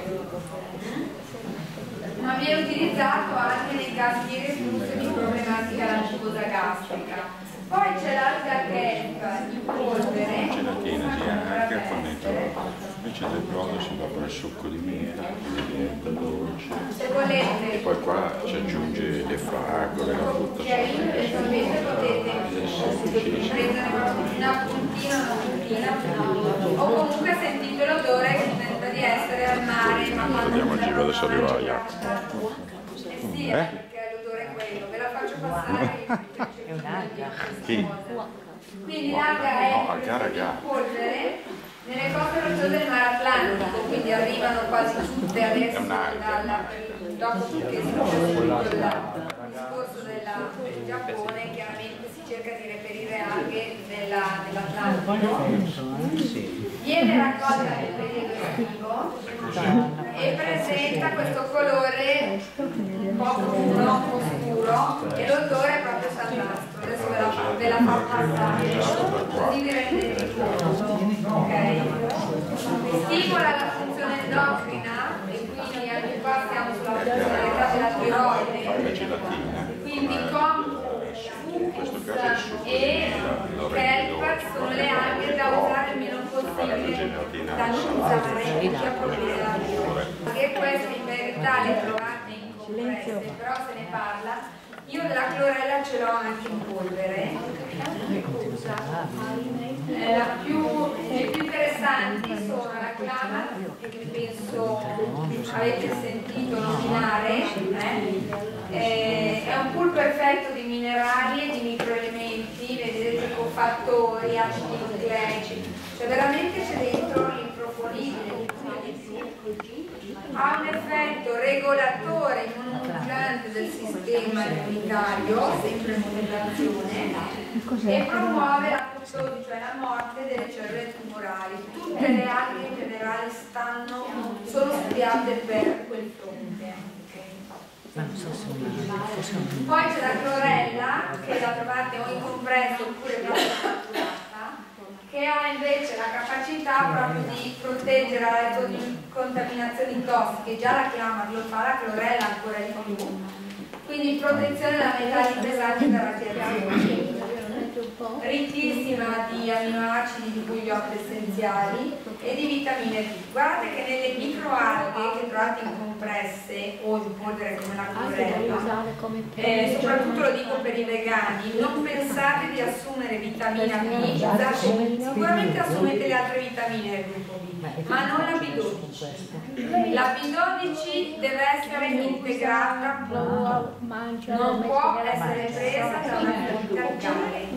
ma viene utilizzato anche nei casi di reflusso e di problematica alla mucosa gastrica. Poi c'è l'alga kelp in polvere, Gelatina sì, anche con dentro. Invece del brodo si va con il succo di mela, quindi diventa dolce. se volete. E poi qua ci aggiunge le fragole, la frutta Chiaramente potete prendere una puntina, o comunque sentite l'odore che sembra di essere al mare, ma quando Vediamo il giro, adesso arriva la yacht. sì, perché l'odore è quello, ve la faccio passare. È un'alga. Chi? Quindi l'alga è in polvere nelle coste rocciose del mare Atlantico, quindi arrivano quasi tutte adesso dopo che si conclude il discorso del Giappone, chiaramente si cerca di reperire alghe dell'Atlantico. Viene raccolta nel periodo estivo e presenta questo colore un po' scuro e l'odore è proprio salvastro. Adesso ve la fa passare, così vi rendete conto. Okay. Stimola la funzione endocrina e quindi anche qua siamo sulla funzionalità della tiroide. La gelatina. Quindi kombu, fucus e kelp sono le alghe da usare il meno possibile, da non usare per chi ha problemi della tiroide. Anche queste in verità le trovate in compresse, però se ne parla. Io della clorella ce l'ho anche in polvere. Le più interessanti sono la clama, che penso avete sentito nominare, è un pool perfetto di minerali e di microelementi, vedete, cofattori, acidi nucleici, cioè veramente c'è dentro l'improponibile, ha un effetto regolatore immunomodulante del sistema immunitario, sempre in modulazione, e promuove l'apoptosi, cioè la morte delle cellule tumorali. Tutte le alghe in generale sono studiate per quel fronte. Poi c'è la clorella, che la trovate o in compresso oppure proprio catturata, che ha invece la capacità proprio di proteggere dalle contaminazioni tossiche. Già la chiama, lo fa la clorella ancora di più, quindi protezione da metalli pesanti da radiazioni, ricchissima di aminoacidi di cui gli occhi essenziali e di vitamine B. Guardate che nelle microalghe che trovate in compresse o in polvere come la clorella, soprattutto lo dico per i vegani, non pensate di assumere vitamina B, sicuramente assumete le altre vitamine del gruppo B, ma non la B12. La B12 deve essere integrata, non può essere presa da una quantità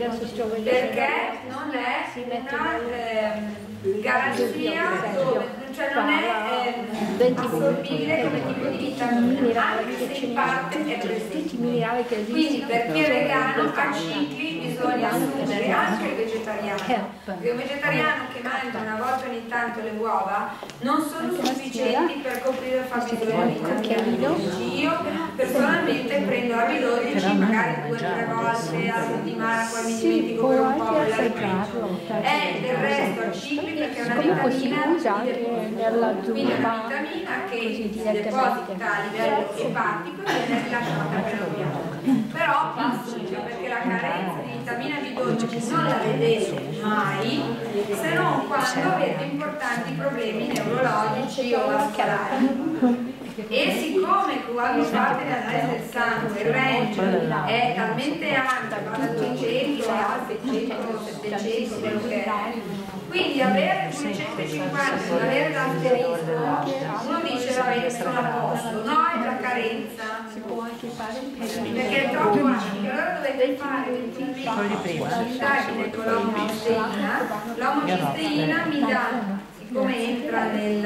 perché non è una garanzia dove, cioè non è assorbibile come tipo di vitamina, anche se in parte è presente. Quindi per chi è vegano a cicli bisogna assumere anche il vegetariano, perché un vegetariano che mangia una volta ogni tanto le uova non sono sufficienti per coprire il fabbisogno di vitamina B12. Io personalmente prendo la B12 magari 2 o 3 volte alla settimana, poi mi dimentico per un po' la riprendo. È del resto a cicli perché è una vitamina, quindi è una vitamina che si deposita a livello epatico e viene rilasciata per l'organismo. Però passo perché la carenza di vitamina B12 non la vedete mai se non quando avete importanti problemi neurologici o vascolari. E siccome quando fate l'analisi del sangue il range è talmente ampio, va da 200 a 600, 700, quello che è, quindi avere 250, non avere l'asterisco, uno dice vabbè sono a posto, no, è la carenza, perché è troppo ampio. Allora dovete fare un'indagine con l'omocisteina. L'omocisteina mi dà, siccome entra nel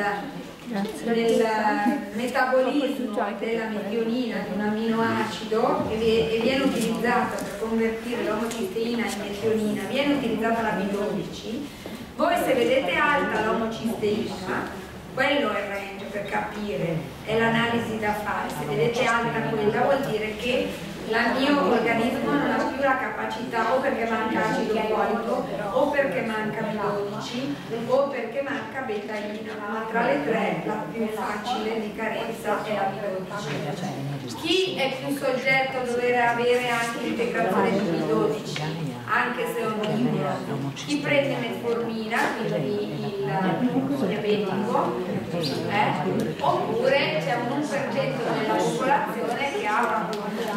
metabolismo della metionina, di un aminoacido, e viene utilizzata per convertire l'omocisteina in metionina, viene utilizzata la B12. Voi se vedete alta l'omocisteina, quello è il range per capire, è l'analisi da fare. Se vedete alta quella vuol dire che il mio organismo non ha più la capacità, o perché manca acido folico, o perché manca B12, o perché manca betaina, ma tra le tre la più facile di carenza è la B12. Chi è più soggetto a dover avere anche integrazione di B12? Anche se è onnivoro. Chi prende metformina, quindi il diabetico, oppure c'è un 1% della popolazione che ha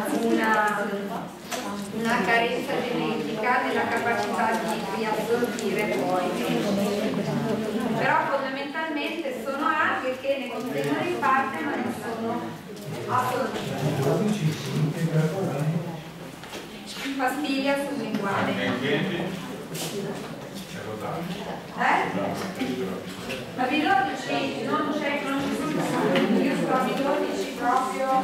una carenza genetica nella capacità di riassorbire poi. Però fondamentalmente sono alghe che ne contengono in parte ma non sono assorbite. Pastiglia sublinguale. La B12 non c'è, non ci sono, io sto a B12 proprio,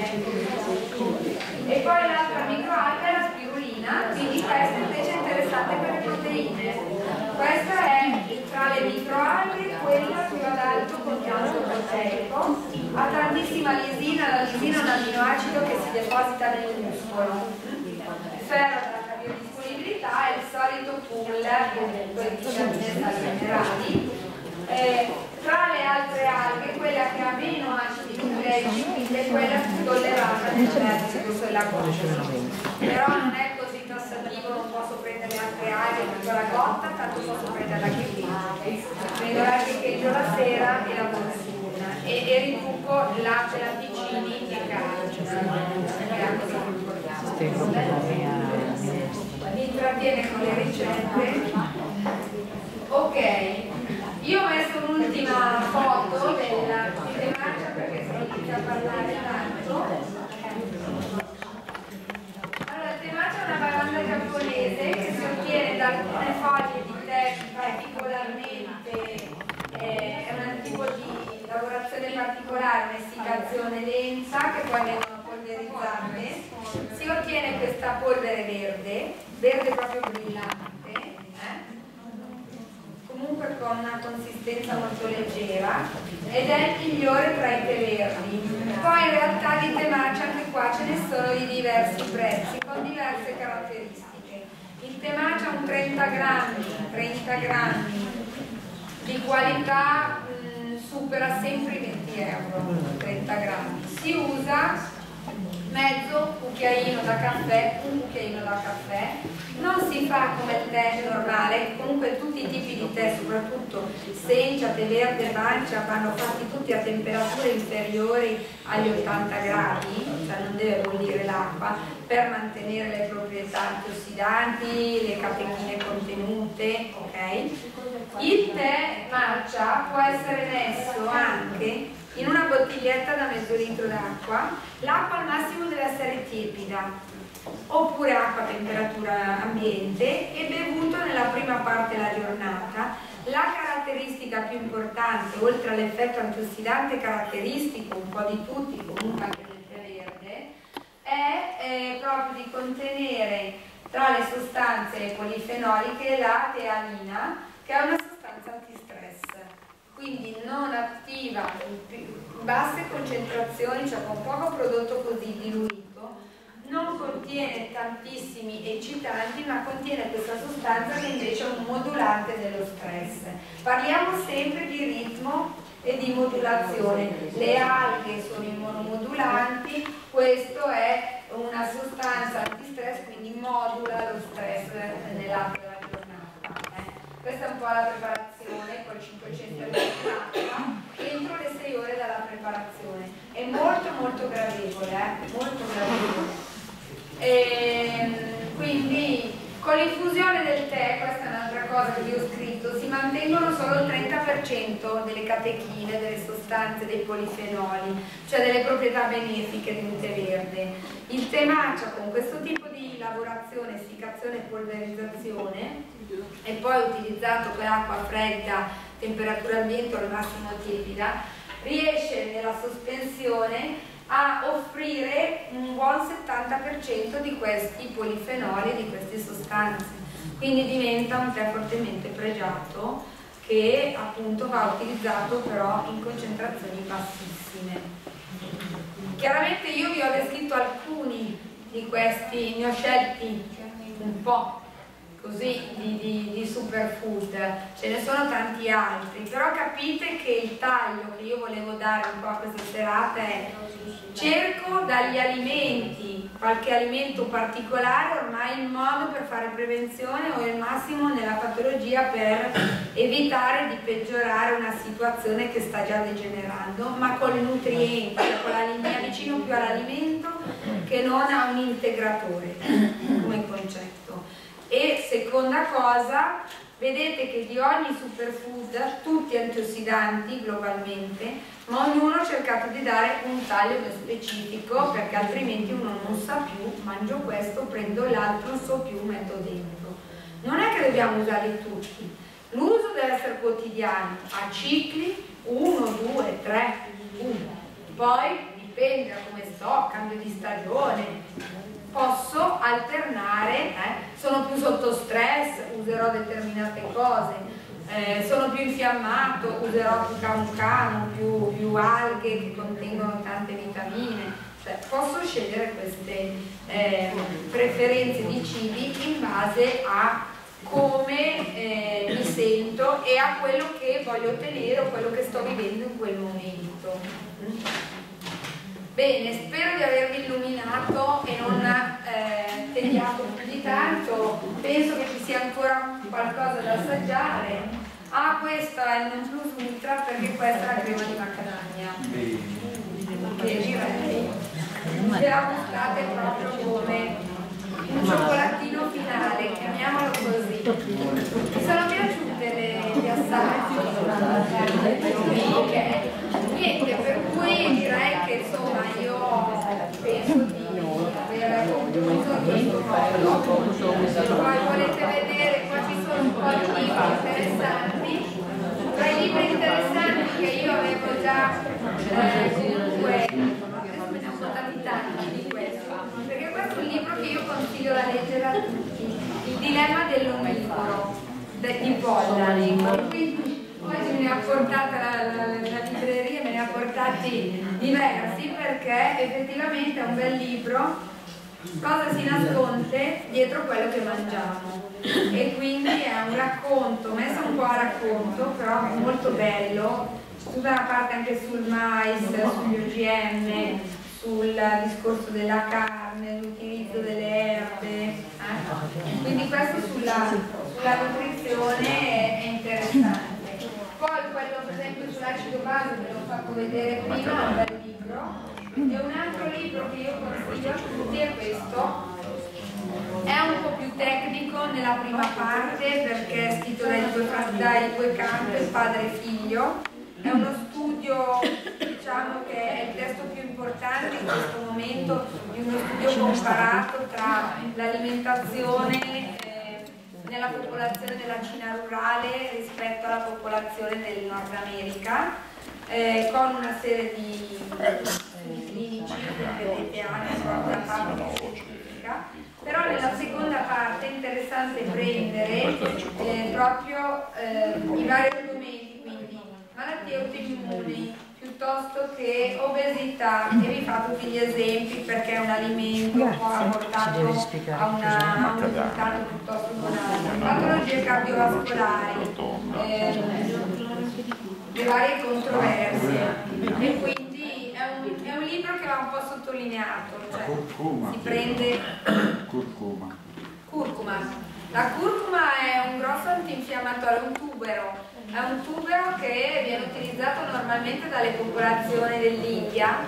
e poi l'altra microalga è la spirulina, quindi questa invece è interessante per le proteine. Questa è tra le microalghe quella più ad alto contenuto proteico, ha tantissima lisina, la lisina è un aminoacido che si deposita nel muscolo. Ferro della biodisponibilità è il solito pool di vitamine sali minerali. Tra le altre alghe, quella che ha meno acidi nucleici, quindi è quella più tollerata nel vertice della goccia. Però non è così tassativo, non posso prendere altre alghe per la gotta, tanto posso prendere la chicchina. Prendo la chicchina la sera e la consuma e riduco la latticini e calcio, che è la cosa più importante. Mi intrattiene con le ricette. Ok, io ho messo un'ultima foto della marcia perché si inizia a parlare tanto. giapponese che si ottiene da alcune foglie di tè particolarmente, è un tipo di lavorazione particolare, un'essiccazione lenta che poi vengono polverizzate. Si ottiene questa polvere verde proprio brillante, comunque con una consistenza molto leggera, ed è il migliore tra i tè verdi. Poi in realtà di tè matcha anche qua ce ne sono di diversi prezzi con diverse caratteristiche. Il tè matcha un 30 grammi di qualità supera sempre i 20 euro, 30 grammi. Si usa mezzo cucchiaino da caffè, un cucchiaino da caffè. Non si fa come il tè normale, comunque tutti i tipi di tè, soprattutto sencha, tè verde, matcha, vanno fatti tutti a temperature inferiori agli 80 gradi, cioè non deve bollire l'acqua, per mantenere le proprietà antiossidanti, le catechine contenute, ok? Il tè matcha può essere messo anche in una bottiglietta da mezzo litro d'acqua. L'acqua al massimo deve essere tiepida, oppure acqua a temperatura ambiente, e bevuto nella prima parte della giornata. La caratteristica più importante, oltre all'effetto antiossidante caratteristico un po' di tutti, comunque anche del tè verde, è proprio di contenere tra le sostanze polifenoliche la teanina, che è una sostanza antistress, quindi non attiva in basse concentrazioni, cioè con poco prodotto così diluito. Non contiene tantissimi eccitanti, ma contiene questa sostanza che invece è un modulante dello stress. Parliamo sempre di ritmo e di modulazione. Le alghe sono immunomodulanti, questo è una sostanza antistress, quindi modula lo stress nell'arco della giornata. Questa è un po' la preparazione col 500 ml d'acqua entro le 6 ore dalla preparazione. È molto molto gradevole, molto gradevole. Quindi con l'infusione del tè, questa è un'altra cosa che vi ho scritto, si mantengono solo il 30% delle catechine, delle sostanze, dei polifenoli, cioè delle proprietà benefiche di un tè verde. Il tè matcha con questo tipo di lavorazione, essiccazione e polverizzazione, e poi utilizzato per acqua fredda, temperatura ambiente o al massimo tiepida, riesce nella sospensione a offrire un buon 70% di questi polifenoli, di queste sostanze, quindi diventa un tè fortemente pregiato che appunto va utilizzato però in concentrazioni bassissime. Chiaramente io vi ho descritto alcuni di questi, ne ho scelti un po' così di superfood, ce ne sono tanti altri, però capite che il taglio che io volevo dare un po' a questa serata è: cerco dagli alimenti qualche alimento particolare, ormai il modo per fare prevenzione o il massimo nella patologia per evitare di peggiorare una situazione che sta già degenerando, ma con i nutrienti, cioè mi avvicino più all'alimento che non a un integratore come concetto. E seconda cosa, vedete che di ogni superfood, tutti antiossidanti globalmente, ma ognuno ha cercato di dare un taglio ben specifico, perché altrimenti uno non sa più, mangio questo, prendo l'altro, non so più, metto dentro. Non è che dobbiamo usarli tutti, l'uso deve essere quotidiano, a cicli, 1, 2, 3, 1. Poi dipende da come sto, cambio di stagione, posso alternare, sono più sotto stress, userò determinate cose, sono più infiammato, userò più camu, più alghe che contengono tante vitamine, cioè posso scegliere queste preferenze di cibi in base a come mi sento e a quello che voglio ottenere o quello che sto vivendo in quel momento. Bene, spero di avervi illuminato e non tediato più di tanto. Penso che ci sia ancora qualcosa da assaggiare. Ah, questa è il non plus ultra, perché questa è la crema di macadamia, che direi se la gustate proprio come un cioccolatino finale, chiamiamolo così. Mi sono piaciute gli assaggi? Ok. Niente, per cui direi che insomma io penso di aver concluso in questo modo. Poi volete vedere, qua ci sono un po' di libri interessanti. Tra i libri interessanti che io avevo già comunque, adesso me ne ho portati tanti di questo, perché questo è un libro che io consiglio da leggere a tutti, Il dilemma dell'onnivoro di Pollari. Oggi me ne ha portata la libreria, me ne ha portati diversi perché effettivamente è un bel libro. Cosa si nasconde dietro quello che mangiamo, e quindi è un racconto, messo un po' a racconto, però molto bello, tutta una parte anche sul mais, sugli OGM, sul discorso della carne, l'utilizzo delle erbe, quindi questo sulla nutrizione è interessante. Poi quello per esempio sull'acido base ve l'ho fatto vedere prima, è un bel libro. E un altro libro che io consiglio a tutti è questo, è un po' più tecnico nella prima parte perché è scritto dai due Campbell, padre e figlio, è uno studio, diciamo che è il testo più importante in questo momento di uno studio comparato tra l'alimentazione nella popolazione della Cina rurale rispetto alla popolazione del Nord America, con una serie di clinici che vedete anche sulla parte scientifica, però nella seconda parte è interessante prendere proprio i vari argomenti, quindi malattie autoimmuni piuttosto che obesità, e vi fa tutti gli esempi perché è un alimento può ha portato a un risultato piuttosto buono, patologie cardiovascolari, le varie controversie, e quindi è un libro che va un po' sottolineato, cioè si prende curcuma. La curcuma è un grosso antinfiammatorio, è un tubero che viene utilizzato normalmente dalle popolazioni dell'India,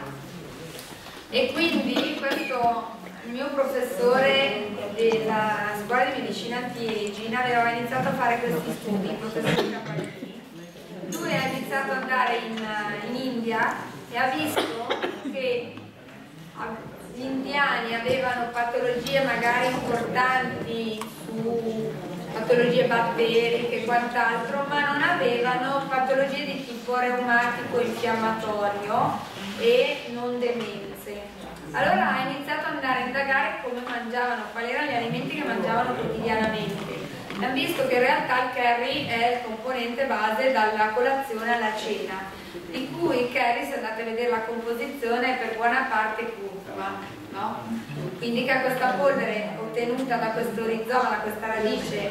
e quindi questo il mio professore della scuola di medicina anti-aging aveva iniziato a fare questi studi, il professore Capalini. Lui ha iniziato ad andare in India e ha visto che gli indiani avevano patologie magari importanti su patologie batteriche e quant'altro, ma non avevano patologie di tipo reumatico infiammatorio e non demenze. Allora ha iniziato ad andare a indagare come mangiavano, quali erano gli alimenti che mangiavano quotidianamente. Abbiamo visto che in realtà il curry è il componente base dalla colazione alla cena, di cui il curry, se andate a vedere la composizione, è per buona parte curcuma, no? Quindi che ha questa polvere ottenuta da questo rizoma, da questa radice,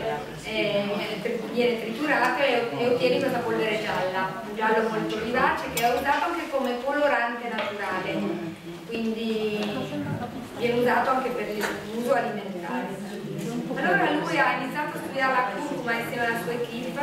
viene triturata e ottieni questa polvere gialla, un giallo molto vivace che è usato anche come colorante naturale, quindi viene usato anche per l'uso alimentare. Allora lui ha iniziato a studiare la curcuma insieme alla sua equipe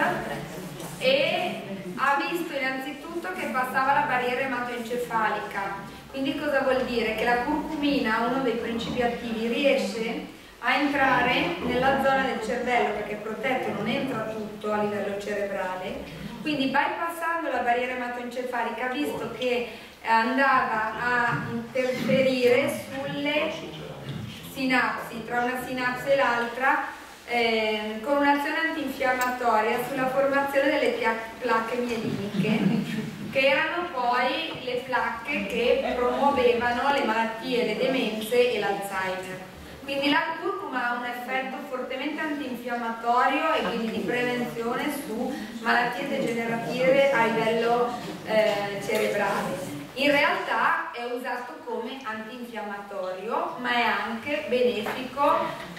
e ha visto innanzitutto che passava la barriera ematoencefalica. Quindi cosa vuol dire? Che la curcumina, uno dei principi attivi, riesce a entrare nella zona del cervello, perché è protetto, non entra tutto a livello cerebrale, quindi bypassando la barriera ematoencefalica ha visto che andava a interferire sulle sinapsi, tra una sinapsi e l'altra, con un'azione antinfiammatoria sulla formazione delle placche mieliniche, che erano poi le placche che promuovevano le malattie, le demenze e l'Alzheimer. Quindi la curcuma ha un effetto fortemente antinfiammatorio e quindi di prevenzione su malattie degenerative a livello cerebrale. In realtà è usato come antinfiammatorio, ma è anche benefico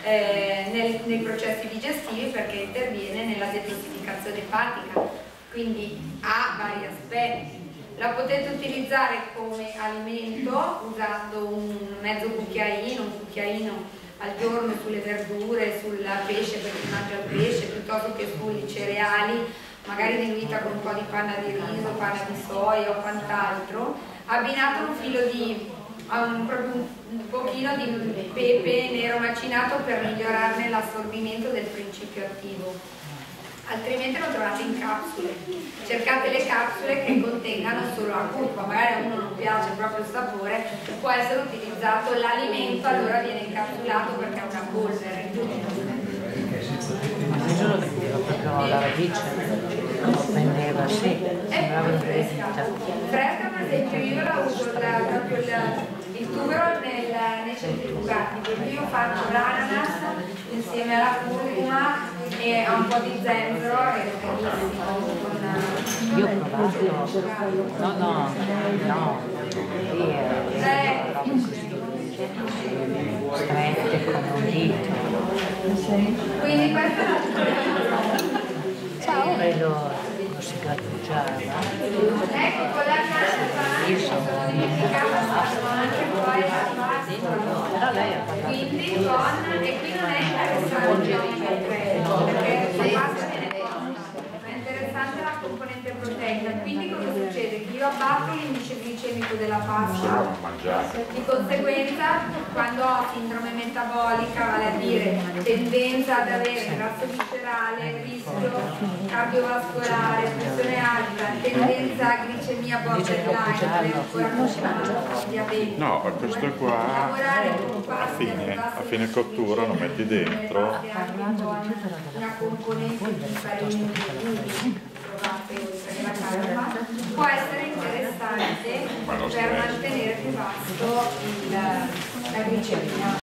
nei processi digestivi perché interviene nella detossificazione epatica, quindi ha vari aspetti. La potete utilizzare come alimento usando un mezzo cucchiaino, un cucchiaino al giorno sulle verdure, sul pesce per chi mangia il pesce, piuttosto che sui cereali, magari diluita con un po' di panna di riso, panna di soia o quant'altro, abbinato un filo di un pochino di pepe nero macinato per migliorarne l'assorbimento del principio attivo. altrimenti lo trovate in capsule. Cercate le capsule che contengano solo la curcuma, magari a uno non piace proprio il sapore, può essere utilizzato l'alimento, allora viene incapsulato perché è una polvere. Ma io lo vendevo proprio alla radice, lo vendeva, sì, sembrava una fresca. Fresca, per esempio, io la uso proprio il tubero nei centrifugati, perché io faccio l'ananas insieme alla curcuma e a un po' di zenzero e io ho provato, no, lì era strette come un dito. quindi questa è la Poi lo si grattugiava. ecco, con la carta Io sono sono dimenticata anche poi la pasta. Però lei ha parlato Quindi e qui non è interessante perché la pasta viene cotta, ma è interessante la componente proteica. Quindi cosa succede? Che io abbatto l'indice glicemico della pasta, di conseguenza quando ho sindrome metabolica, vale a dire tendenza ad avere grasso viscerale, rischio cardiovascolare, pressione alta, tendenza a glicemia borderline, ancora diabete. No, questo qua Lavorare con pasta a fine cottura lo metti dentro. una componente di farina trovate oltre la carne, può essere interessante per mantenere più basso la glicemia.